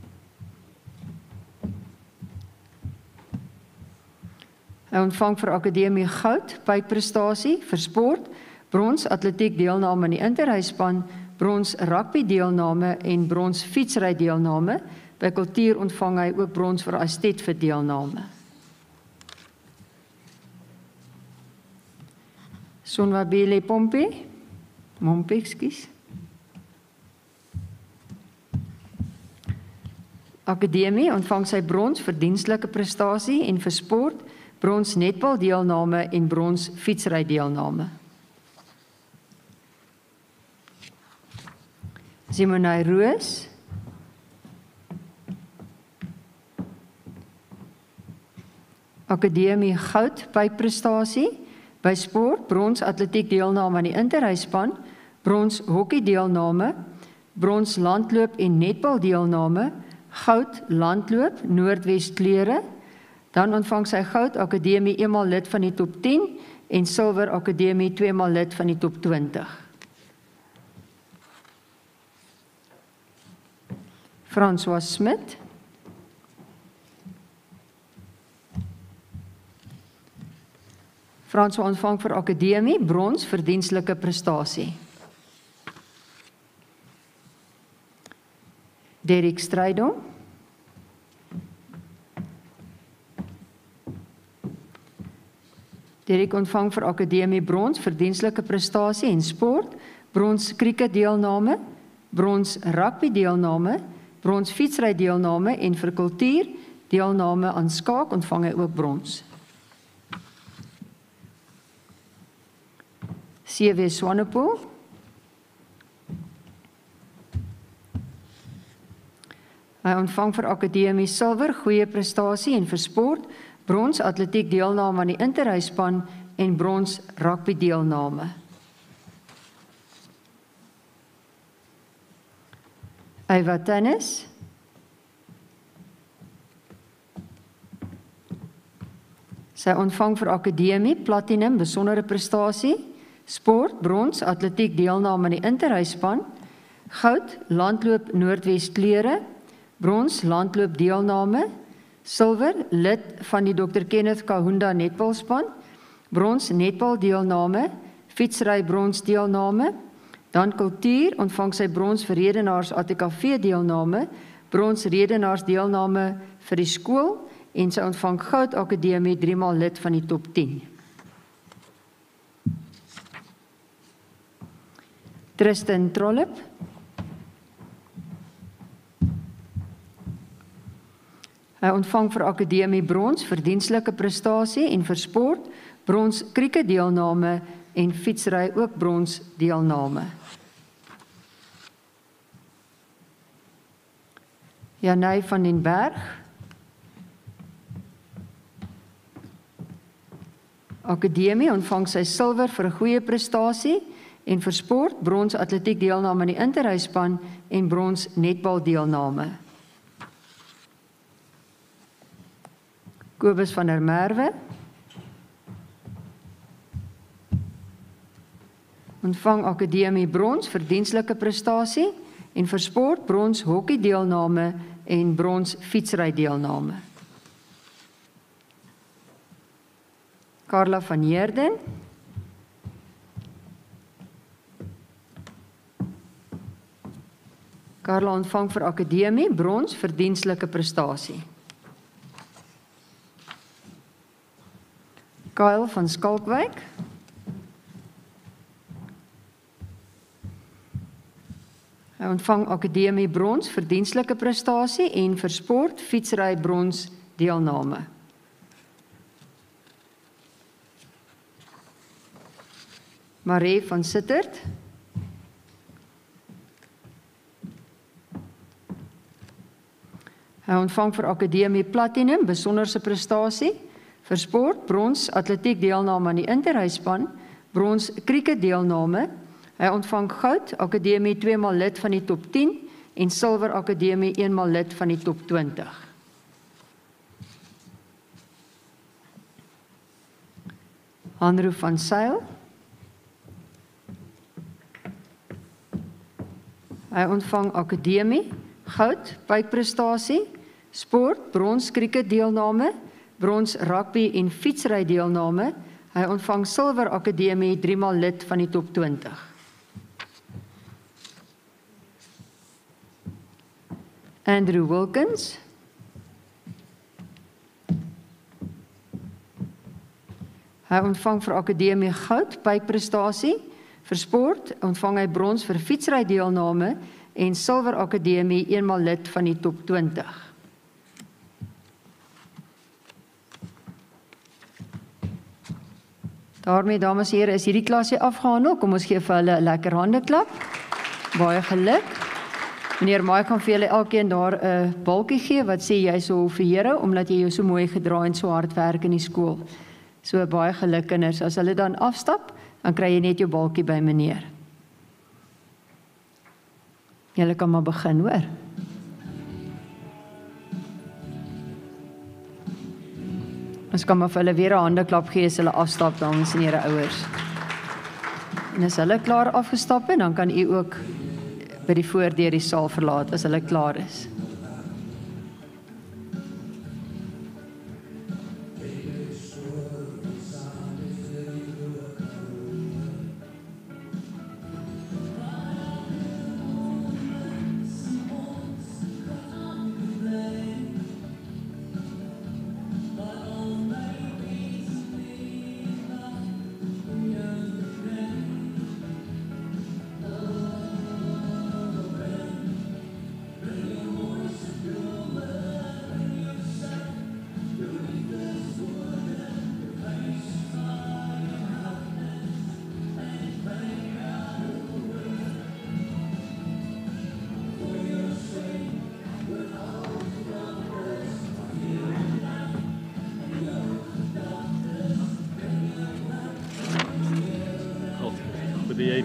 Speaker 2: Hy ontvang vir akademie goud, byprestasie, vir sport, brons atletiek deelname aan die interhuisspan, brons rugby deelname en brons fietsry deelname. By kultuur ontvang hy ook brons vir Eisteddfit deelname. Sonwabile Pompe, Mompe, ekskuus. Akademie ontvang sy brons vir dienslike prestasie en vir sport, brons netbal deelname en brons fietsry deelname. Simonay Roos. Akademie goud, byprestasie. By sport, brons atletiek deelname aan die interhuisspan, brons hokkie deelname, brons landloop en netbal deelname, goud landloop, Noordwes klere, dan ontvang sy goud akademie eenmaal lid van die top tien en silwer akademie tweemaal lid van die top twintig. François Smit. Francois ontvang vir akademie, brons vir dienslike prestasie. Derek Strydom. Derek ontvang vir akademie brons vir dienslike prestasie en sport, brons krieket deelname, brons rugby deelname, brons fietsry deelname en vir kultuur deelname aan skaak ontvang hy ook brons. C W Swanepoel. Hy ontvang vir akademie silwer, goeie prestasie en vir sport, brons atletiek deelname aan die interhuisspan en brons rugby deelname. Eva Tennis. Sy ontvang vir akademie, platinum, besondere prestasie, sport, brons, atletiek deelname aan die interhuisspan, goud, landloop Noordwes klere, brons, landloop deelname, silwer, lid van die dokter Kenneth Kahunda netbalspan, brons, netbal deelname, fietsry brons deelname, dan kultuur, ontvang sy brons vir redenaars A T K V deelname, brons redenaars deelname vir die skool, en sy ontvang goud akademie, driemaal lid van die top tien. Tristan Trollip. Hy ontvang vir akademie brons vir dienslike prestasie en vir sport, brons krieket deelname en fietsry ook brons deelname. Janey van den Berg. Akademie ontvang sy silwer vir 'n goeie prestasie en vir sport, brons atletiek deelname aan die interhuisspan en brons netbal deelname. Kobus van der Merwe. Ontvang akademie brons vir dienslike prestasie en vir sport, brons hokkie deelname en brons fietsry deelname. Carla van Heerden. Carla ontvang vir akademie brons vir dienslike prestasie. Kyle van Skalkwyk. Hy ontvang akademie brons vir dienslike prestasie en vir sport, fietsry brons deelname. Marie van Sittert. Hy ontvang vir akademie platinum, besonderse prestasie, vir sport, brons, atletiek deelname aan die interhuisspan, brons krieket deelname. Hy ontvang goud, akademie tweemaal lid van die top tien en silwer akademie eenmaal lid van die top twintig. Hanro van Sail. Hy ontvang akademie, goud, buikprestasie, sport, brons krieket deelname, brons rugby en fietsry deelname. Hy ontvang silwer akademie, driemaal lid van die top twintig. Andrew Wilkins. Hy ontvang vir akademie goud, buikprestasie, vir sport ontvang hy brons vir fietsry deelname en silwer akademie eenmaal lid van die top twintig. Daarmee, dames en here, is hierdie klasie afgehandel. Kom ons gee vir hulle 'n lekker handeklap. Baie geluk. Meneer Maai kan vir julle elkeen daar 'n balkie gee wat sê jy is so vir Here omdat jy jou so mooi gedra en so hard werk in die skool. So baie geluk kinders. As hulle dan afstap, dan kry jy net jou balkie by meneer. Julle kan maar begin, hoor. Ons kan maar vir hulle weer 'n handeklap gee as hulle afstap, dames en here ouers. En as hulle klaar afgestap het, dan kan u ook by die voordeur die saal verlaat as hulle klaar is.
Speaker 3: Wil jy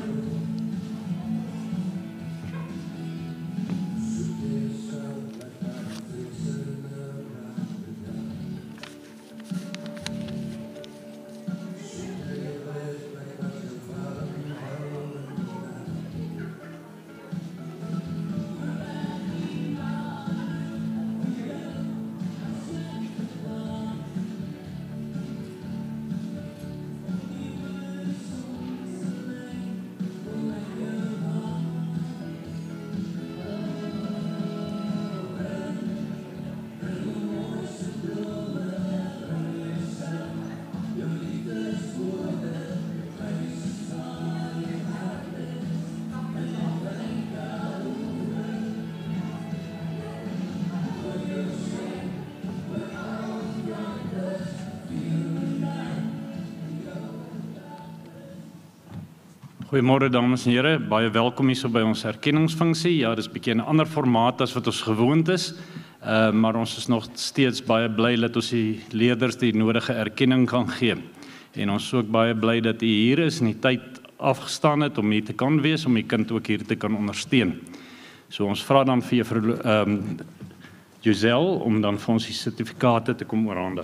Speaker 3: Goeiemôre dames en here, baie welkom hier so by ons herkenningsfunksie. Ja, dis 'n bietjie 'n ander formaat as wat ons gewoond is. Uh, maar ons is nog steeds baie bly dat ons die leerders die nodige erkenning kan gee. En ons is ook baie bly dat u hier is en die tyd afgestaan het om hier te kan wees, om die kind ook hier te kan ondersteun. So ons vra dan vir juffrou ehm um, Giselle om dan vir ons die sertifikate te kom oorhandig.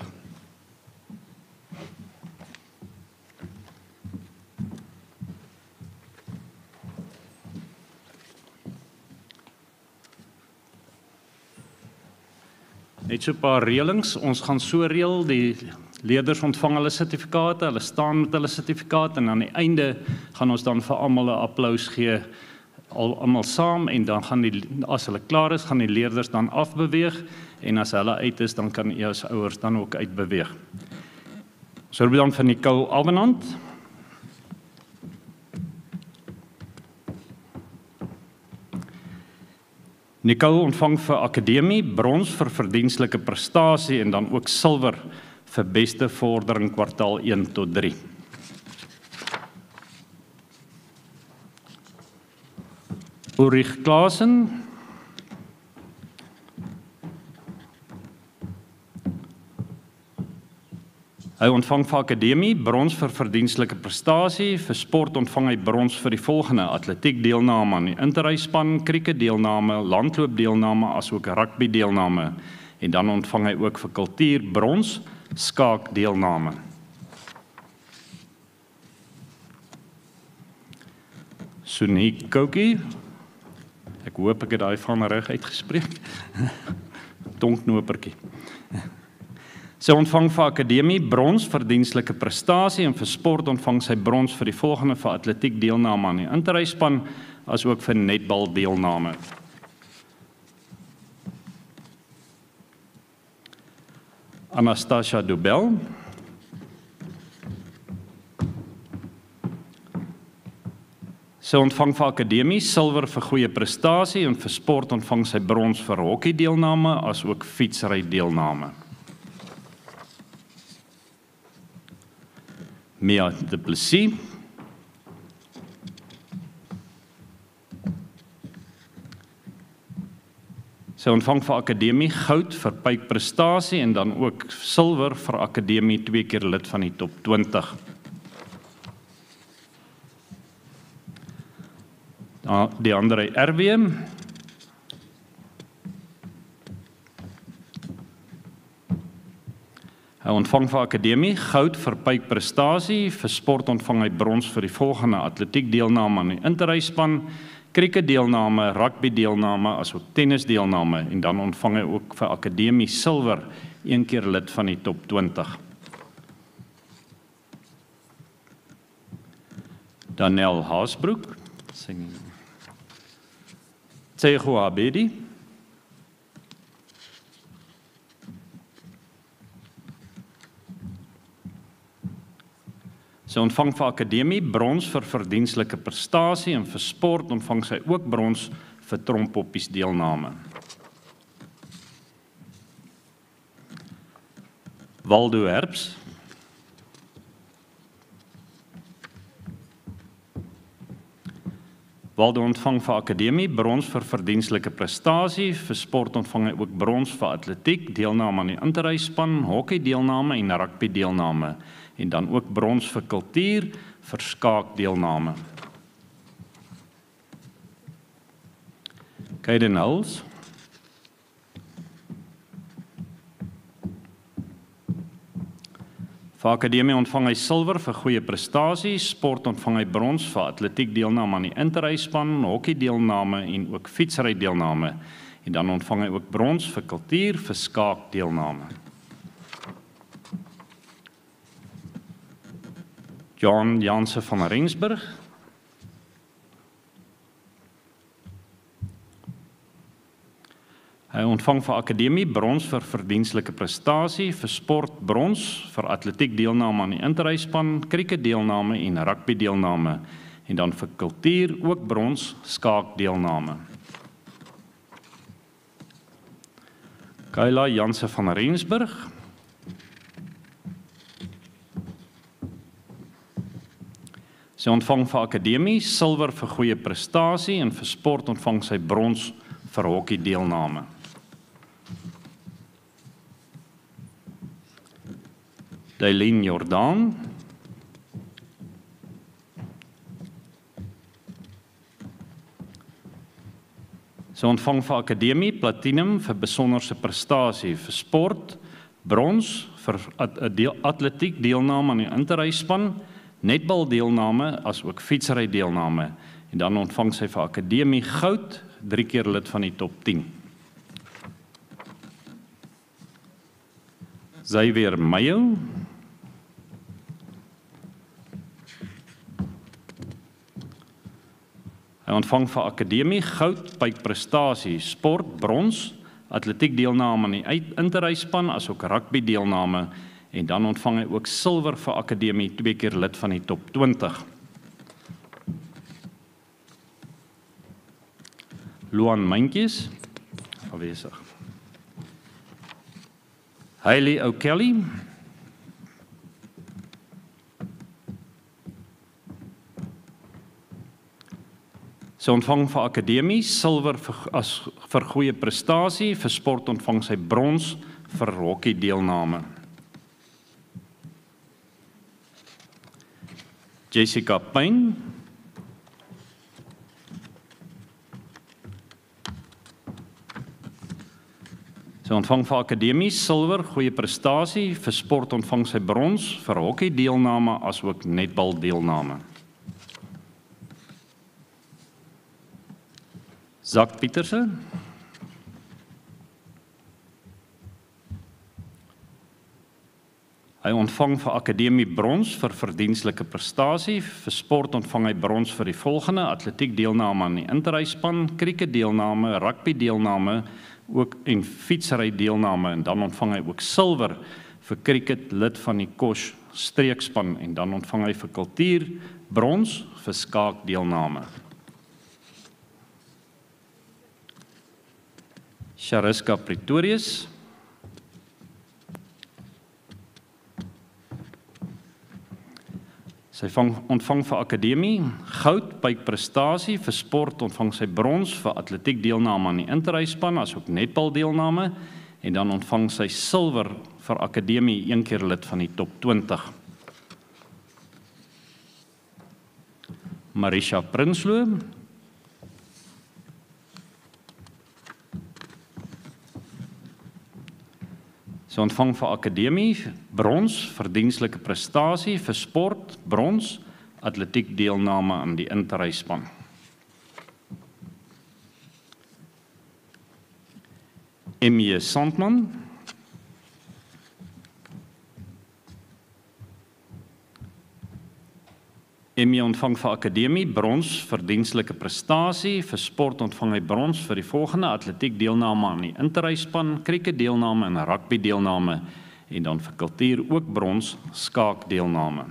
Speaker 3: Net so 'n paar reëlings, ons gaan so reël, die leerders ontvang hulle sertifikate, hulle staan met hulle sertifikate en aan die einde gaan ons dan vir almal 'n applous gee, al almal saam en dan gaan die, as hulle klaar is, gaan die leerders dan afbeweeg en as hulle uit is, dan kan u as ouers dan ook uitbeweeg. So dan van Nicole Alvenand. Nicole ontvang vir akademie brons vir verdienstelike prestasie en dan ook silwer vir beste vordering kwartaal een tot drie. Ulrich Klaasen. Hy ontvang vir akademie brons vir verdienstelike prestasie, vir sport ontvang hy brons vir die volgende: atletiek deelname aan die interhuisspan, krieket deelname, landloop deelname asook rugby deelname en dan ontvang hy ook vir kultuur brons, skaak deelname. Sunie Koki, ek hoop ek het daai van reg uitgespreek. Tonknopertjie. Sy ontvang vir akademie brons vir dienstelike prestasie en vir sport ontvang sy brons vir die volgende: vir atletiek deelname aan die interhuisspan as ook vir netbal deelname. Anastasia Dubel. Sy ontvang vir akademie silwer vir goeie prestasie en vir sport ontvang sy brons vir hokkie deelname as ook fietsry deelname. Mia de Plessis. Sy ontvang vir akademie goud vir pypprestasie en dan ook silwer vir akademie twee keer lid van die top twintig. Die Andre R W. Hy ontvang vir akademie goud vir pypprestasie, vir sport ontvang hy brons vir die volgende: atletiek deelname aan die interhuisspan, krieket deelname, rugby deelname asook tennis deelname en dan ontvang hy ook vir akademie silwer, een keer lid van die top twintig. Daniel Haasbroek, Tsego Abedi. Sy ontvang vir akademie brons vir verdienstelike prestasie en vir sport ontvang sy ook brons vir trompoppies deelname. Waldo Herbs. Waldo ontvang vir akademie brons vir verdienstelike prestasie, vir sport ontvang hy ook brons vir atletiek, deelname aan die interhuisspan, hokkie deelname en rugby deelname en dan ook brons vir kultuur, vir skaak deelname. Kaiden Huls. Vir akademie ontvang hy silwer vir goeie prestasie, sport ontvang hy brons vir atletiek deelname aan die interryspan, hokkie deelname en ook fietsry deelname. En dan ontvang hy ook brons vir kultuur, vir skaak deelname. John Janse van Rensburg. Hy ontvang vir akademie brons vir verdienstelike prestasie, vir sport brons, vir atletiek deelname aan die interryspan, krieket deelname en rugby deelname. En dan vir kultuur ook brons, skaak deelname. Kayla Janse van Rensburg. Sy ontvang vir akademie silwer vir goeie prestasie en vir sport ontvang sy brons vir hokkie deelname. Dailene Jordan. Sy ontvang vir akademie platinum vir besonderse prestasie vir sport, brons vir atletiek deelname aan die interryspan, netbal deelname as ook fietsry deelname. En dan ontvang sy vir akademie goud, drie keer lid van die top tien. Xavier Mayo. Hy ontvang vir akademie goud by prestasie, sport, brons, atletiek deelname aan die interryspan as ook rugby deelname en dan ontvang hy ook silwer vir akademie, twee keer lid van die top twintig. Luan Myntjies, afwesig. Hailey O'Kelly. Sy ontvang vir akademie silwer vir, as, vir goeie prestasie, vir sport ontvang sy brons vir hokkie deelname. Jessica Payne. Sy ontvang vir akademie silwer goeie prestasie, vir sport ontvang sy brons vir hokkie deelname as ook netbal deelname. Zak Pieterse. Hy ontvang vir akademie brons vir verdienstelike prestasie, vir sport ontvang hy brons vir die volgende: atletiek deelname aan die interryspan, krieket deelname, rugby deelname, ook en fietsry deelname en dan ontvang hy ook silwer vir krieket lid van die Kosh streekspan en dan ontvang hy vir kultuur brons vir skaak deelname. Chariska Pretorius. Sy ontvang vir akademie goud by prestasie, vir sport ontvang sy brons, vir atletiek deelname aan die interryspan as ook netbal deelname en dan ontvang sy silwer vir akademie, een keer lid van die top twintig. Marisha Prinsloo. Sy ontvang vir akademie brons, verdienstelike prestasie, vir sport, brons, atletiek deelname aan die interryspan. M J Sandman. M J ontvang vir akademie brons, verdienstelike prestasie, vir sport ontvang hy brons vir die volgende: atletiek deelname aan die interryspan, krieket deelname en rugby deelname en dan vir kultuur ook brons, skaak deelname.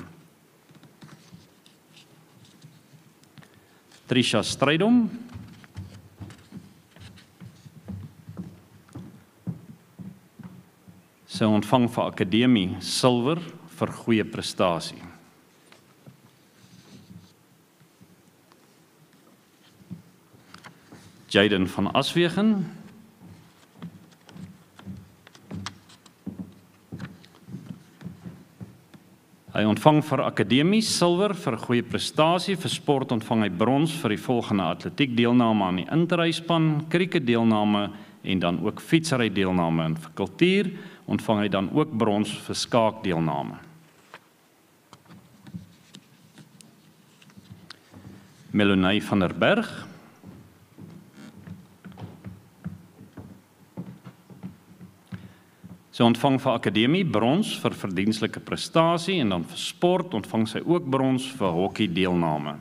Speaker 3: Trisha Strydom. Sy ontvang vir akademie silwer vir goeie prestasie. Jaden van Aswegen. Hy ontvang vir akademie silwer vir 'n goeie prestasie, vir sport ontvang hy brons vir die volgende atletiek deelname aan die interryspan, krieket deelname en dan ook fietsry deelname, en vir kultuur ontvang hy dan ook brons vir skaak deelname. Melanie van der Berg. Sy ontvang vir akademie brons vir verdienstelike prestasie en dan vir sport ontvang sy ook brons vir hokkie deelname.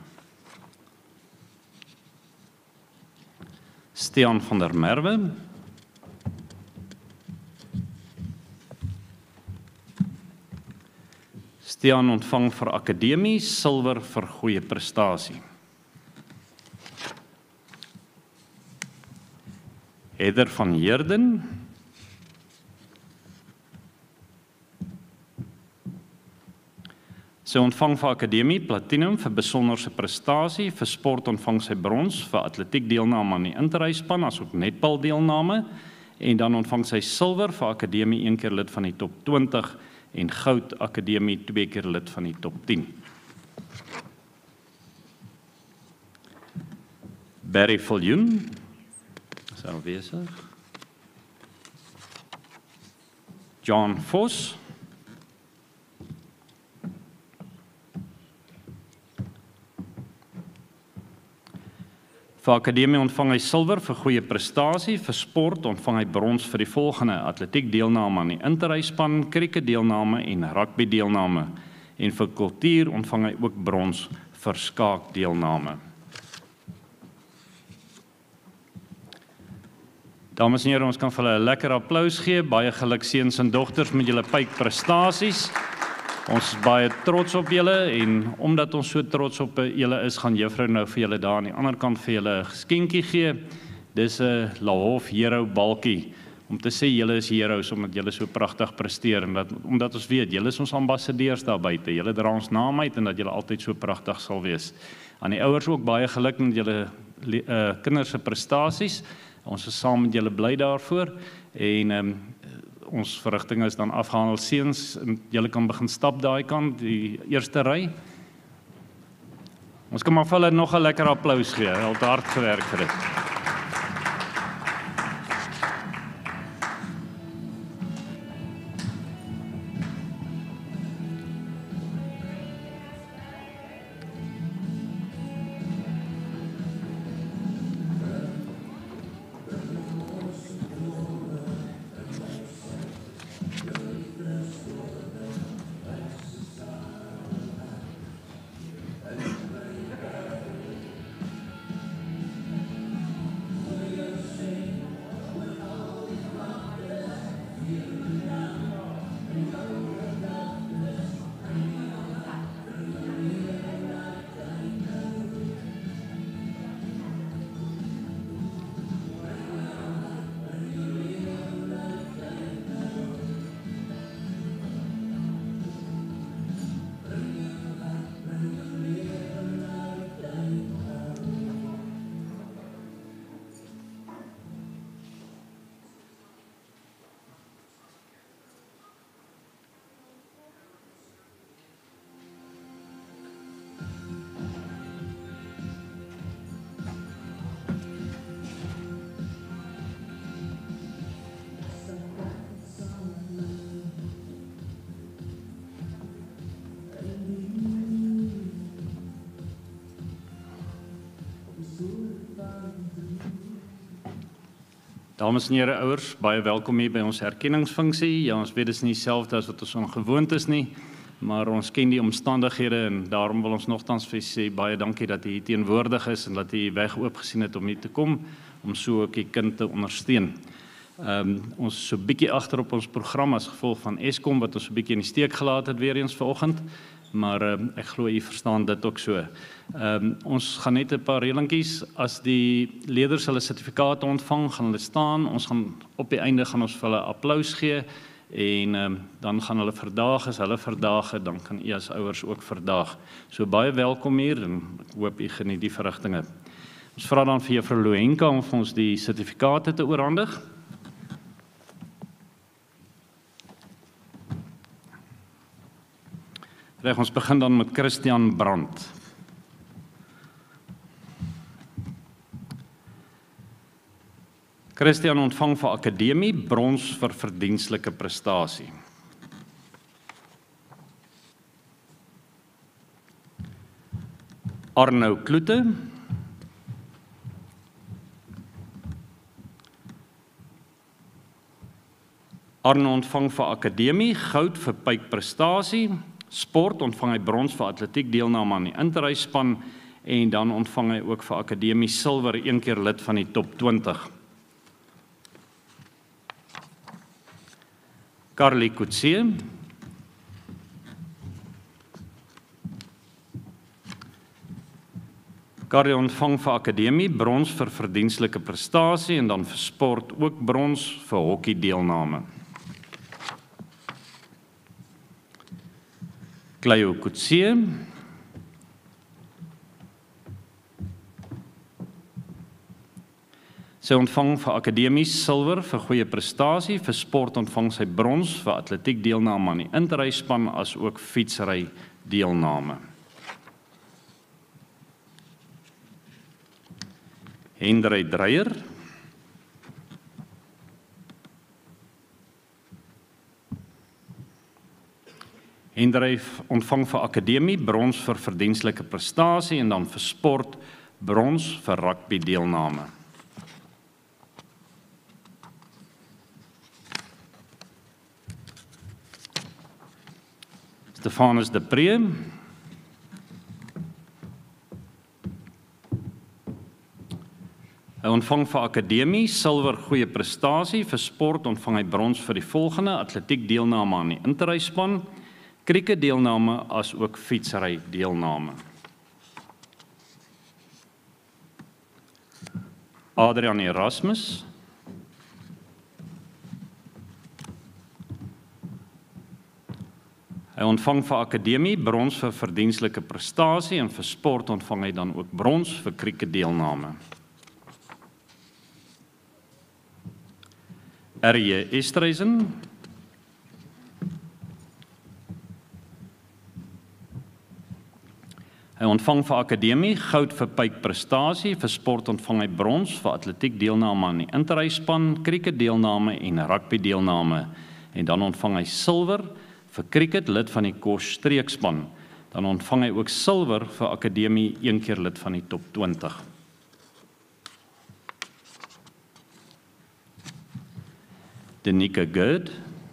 Speaker 3: Stian van der Merwe. Stian ontvang vir akademie silwer vir goeie prestasie. Heather van Heerden. Sy ontvang vir akademie platinum vir besonderse prestasie, vir sport ontvang sy brons, vir atletiek deelname aan die interryspan, asook netbal deelname, en dan ontvang sy silwer vir akademie een keer lid van die top twintig en goud akademie twee keer lid van die top tien. Barry Viljoen. Is aanwesig. John Vos. Vir akademie ontvang hy silwer vir goeie prestasie, vir sport ontvang hy brons vir die volgende atletiek deelname aan die interryspan, krieket deelname en rugby deelname, en vir kultuur ontvang hy ook brons vir skaak deelname. Dames en here, ons kan vir hulle 'n lekker applaus gee. Baie geluk seuns en dogters met julle pyp prestasies. Ons is baie trots op julle, en omdat ons so trots op julle is, gaan juffrou nou vir julle daar aan die ander kant vir julle 'n geskenkie gee. Dis 'n Lahof Hero balkie, om te sê julle is heroes, omdat julle so pragtig presteer, en dat, omdat ons weet, julle is ons ambassadeurs daar buite, julle dra ons naam uit, en dat julle altyd so pragtig sal wees. Aan die ouers ook baie geluk met julle uh, kinders se prestasies. Ons is saam met julle bly daarvoor, en um, ons verrigting is dan afgehandel seuns, en julle kan begin stap daai kant, die eerste ry. Ons kan maar vir hulle nog 'n lekker applaus gee, hulle het hard gewerk vir dit. Dames en here ouers, baie welkom hier by ons herkenningsfunksie. Ja, ons weet dit is nie dieselfde as wat ons ongewoond is nie, maar ons ken die omstandighede en daarom wil ons nogtans vir sê baie dankie dat u hier teenwoordig is en dat u weg oopgesien het om hier te kom om so ook die kind te ondersteun. Um, ons is so bietjie agter op ons program as gevolg van Eskom wat ons so bietjie in die steek gelaat het weer eens vanoggend, maar um, ek glo u verstaan dit ook so. Um, ons gaan net 'n paar reëlingkies, as die leerders hulle sertifikate ontvang, gaan hulle staan, ons gaan op die einde gaan ons vir hulle applaus gee en um, dan gaan hulle verdaag, as hulle verdaag het, dan kan u as ouers ook verdaag. So baie welkom hier en ek hoop u geniet die verrigtinge. Ons vra dan vir juffrou Lohenka om vir ons die sertifikate te oorhandig. Reg, ons begin dan met Christian Brandt. Christian ontvang vir Akademie brons vir verdienstelike prestasie. Arno Kloete. Arno ontvang vir Akademie goud vir pypprestasie. Sport ontvang hy brons vir atletiek deelname aan die interhuisspan en dan ontvang hy ook vir Akademie silwer, een keer lid van die top twintig. Carly Coetzee. Carly ontvang vir Akademie brons vir verdienstelike prestasie en dan vir sport ook brons vir hokkie deelname. Cleo Coetzee. Sy ontvang vir Akademie silwer vir goeie prestasie, vir sport ontvang sy brons vir atletiek deelname aan die interhuisspan as ook fietsry deelname. Hendrey Dreyer. Hendrey ontvang vir Akademie brons vir verdienstelike prestasie en dan vir sport brons vir rugby deelname. Stefanus de Pre. Hy ontvang vir Akademie silwer goeie prestasie, vir sport ontvang hy brons vir die volgende: atletiek deelname aan die interhuisspan, krieket deelname as ook fietsry deelname. Adrian Erasmus. Hy ontvang vir Akademie brons vir verdienstelike prestasie en vir sport ontvang hy dan ook brons vir krieket deelname. R J Estreisen. Hy ontvang vir Akademie goud vir pypprestasie, vir sport ontvang hy brons vir atletiek deelname aan die interhuisspan, krieket deelname en rugby deelname en dan ontvang hy silwer vir krieket lid van die Kos streekspan. Dan ontvang hy ook silwer vir Akademie een keer lid van die top twintig. Denika Gerd.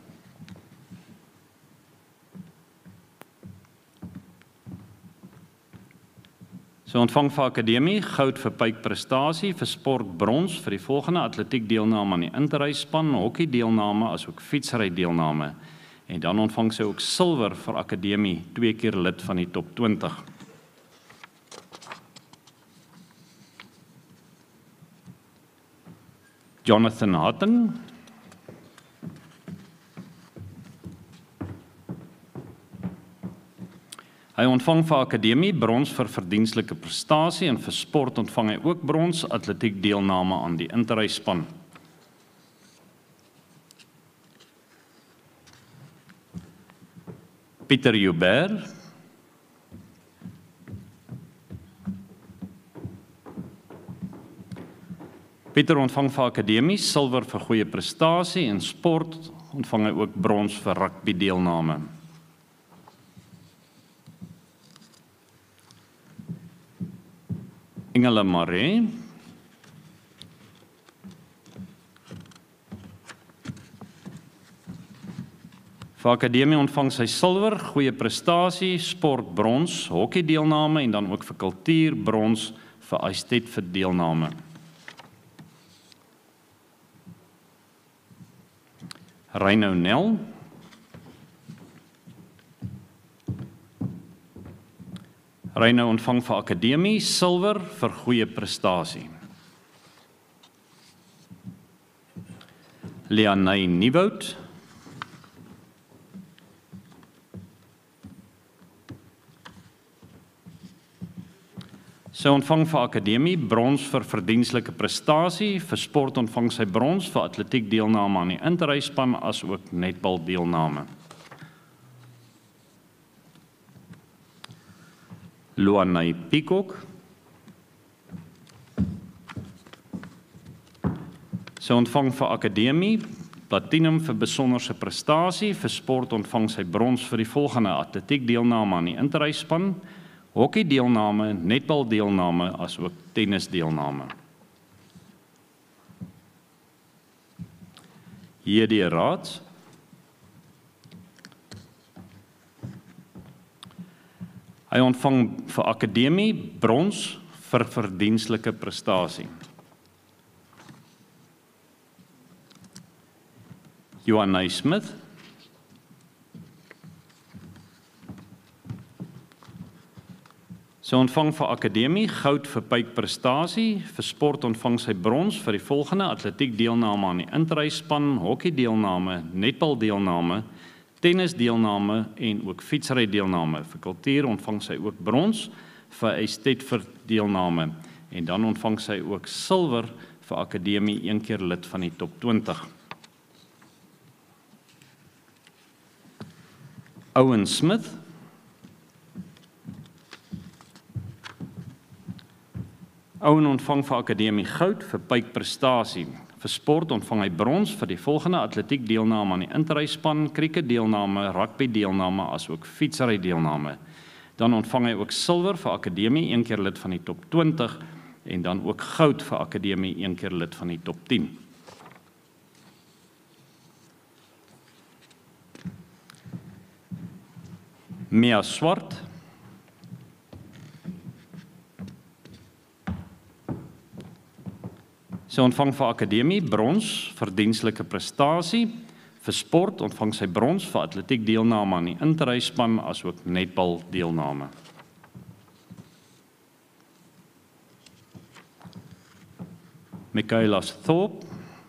Speaker 3: Sy ontvang vir Akademie goud vir pypprestasie, vir sport brons vir die volgende: atletiek deelname aan die interhuisspan, hokkie deelname as ook fietsry deelname. En dan ontvang sy ook silwer vir Akademie, twee keer lid van die top twintig. Jonathan Hutton. Hy ontvang vir Akademie brons vir verdienstelike prestasie en vir sport ontvang hy ook brons, atletiek deelname aan die interhuisspan. Pieter Joubert. Pieter ontvang vir Akademie silwer vir goeie prestasie en sport ontvang hy ook brons vir rugby deelname. Engela Maree. Vir Akademie ontvang sy silwer, goeie prestasie, sport brons, hokkie deelname en dan ook vir kultuur brons vir Aistet vir deelname. Reino Nel. Reino ontvang vir Akademie silwer vir goeie prestasie. Leanay Nieuwoud. Sy ontvang vir Akademie brons vir verdienstelike prestasie, vir sport ontvang sy brons vir atletiek deelname aan die interhuisspan as ook netbal deelname. Luanay Peacock. Sy ontvang vir akademie platinum vir besonderse prestasie, vir sport ontvang sy brons vir die volgende: atletiek deelname aan die interreisspan, hockey deelname, netbal deelname, asook tennis deelname. J D Raads. Hy ontvang vir akademie brons vir verdienstelike prestasie. Johanna Smith. Sy ontvang vir akademie goud vir pypprestasie, vir sport ontvang sy brons vir die volgende: atletiek deelname aan die interreisspan, hockey deelname, netbal deelname, tennis deelname en ook fietsry deelname. Vir kultuur ontvang sy ook brons vir Eisteddfort deelname en dan ontvang sy ook silwer vir akademie, een keer lid van die top twintig. Owen Smith. Owen ontvang vir akademie goud vir pypprestasie. Vir sport ontvang hy brons vir die volgende: atletiek deelname aan die interreisspan, krieket deelname, rugby deelname, asook fietsry deelname. Dan ontvang hy ook silwer vir akademie, een keer lid van die top twintig en dan ook goud vir akademie, een keer lid van die top tien. Mia Swart. Sy ontvang vir akademie brons vir dienstelike prestasie. Vir sport ontvang sy brons vir atletiek deelname aan die interreisspan, asook netbal deelname. Michaela Thorpe.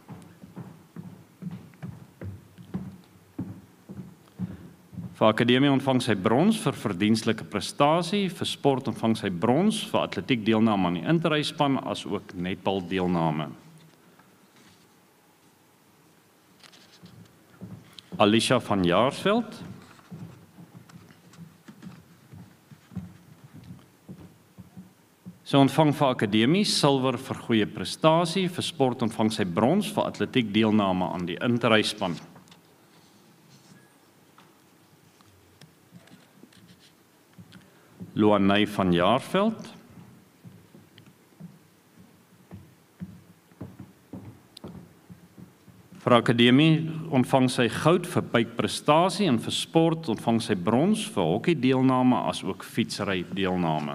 Speaker 3: Vir akademie ontvang sy brons vir verdienstelike prestasie, vir sport ontvang sy brons vir atletiek deelname aan die interreisspan, asook netbal deelname. Alicia van Jaarsveld. Sy ontvang vir akademie silwer vir goeie prestasie, vir sport ontvang sy brons vir atletiek deelname aan die interreisspan. Luanay van Jaarsveld. Vir akademie ontvang sy goud vir pypprestasie en vir sport ontvang sy brons vir hockey deelname asook fietsry deelname.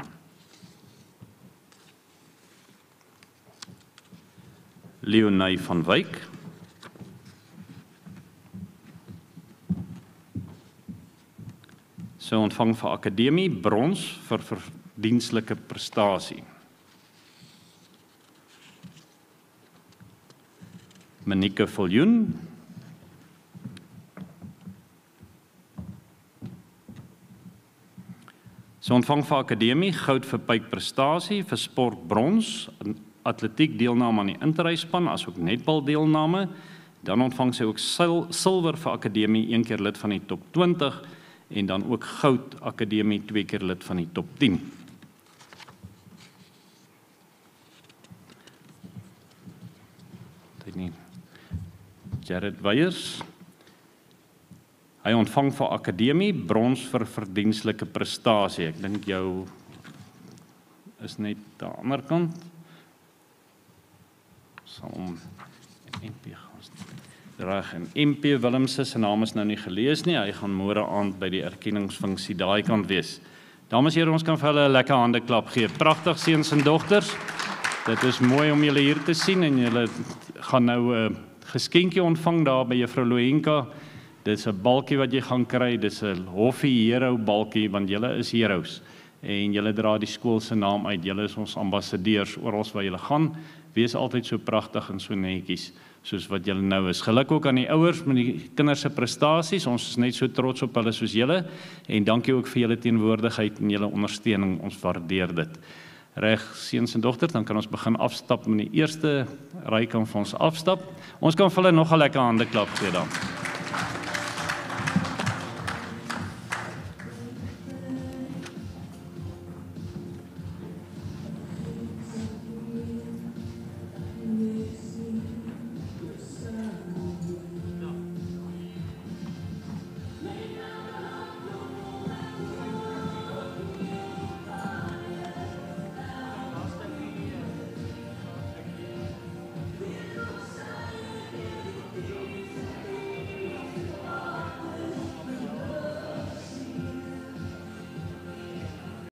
Speaker 3: Leonie van Wyk. Sy ontvang vir akademie brons vir verdienstelike prestasie. Monique Viljoen. Sy ontvang vir akademie goud vir pypprestasie, vir sport brons, atletiek deelname aan die interreisspan, asook netbal deelname. Dan ontvang sy ook sil silwer vir akademie, een keer lid van die top twintig, en dan ook goud akademie, twee keer lid van die top tien. Dit nie. Jared Weyers. Hy ontvang vir akademie brons vir verdienstelike prestasie. Ek dink jou is net aan die ander kant. Sal om M P Reg, en M P Willemse se naam is nou nie gelees nie. Hy gaan môre aand by die erkenningsfunksie daai kant wees. Dames en here, ons kan vir hulle 'n lekker handeklap gee. Pragtig seuns en dogters. Dit is mooi om julle hier te sien en julle gaan nou 'n uh, geskenkie ontvang daar by juffrou Lohenka. Dit is 'n balkie wat jy gaan kry. Dis 'n Hoffie Hero balkie want julle is heroes en julle dra die skool se naam uit. Julle is ons ambassadeurs oral waar julle gaan. Wees altyd so pragtig en so netjies soos wat julle nou is. Geluk ook aan die ouers met die kinders se prestasies. Ons is net so trots op hulle soos julle en dankie ook vir julle teenwoordigheid en julle ondersteuning. Ons waardeer dit. Reg, seuns en dogters, dan kan ons begin afstap met die eerste ry kan vir ons afstap. Ons kan vir hulle nog 'n lekker handeklap gee dan.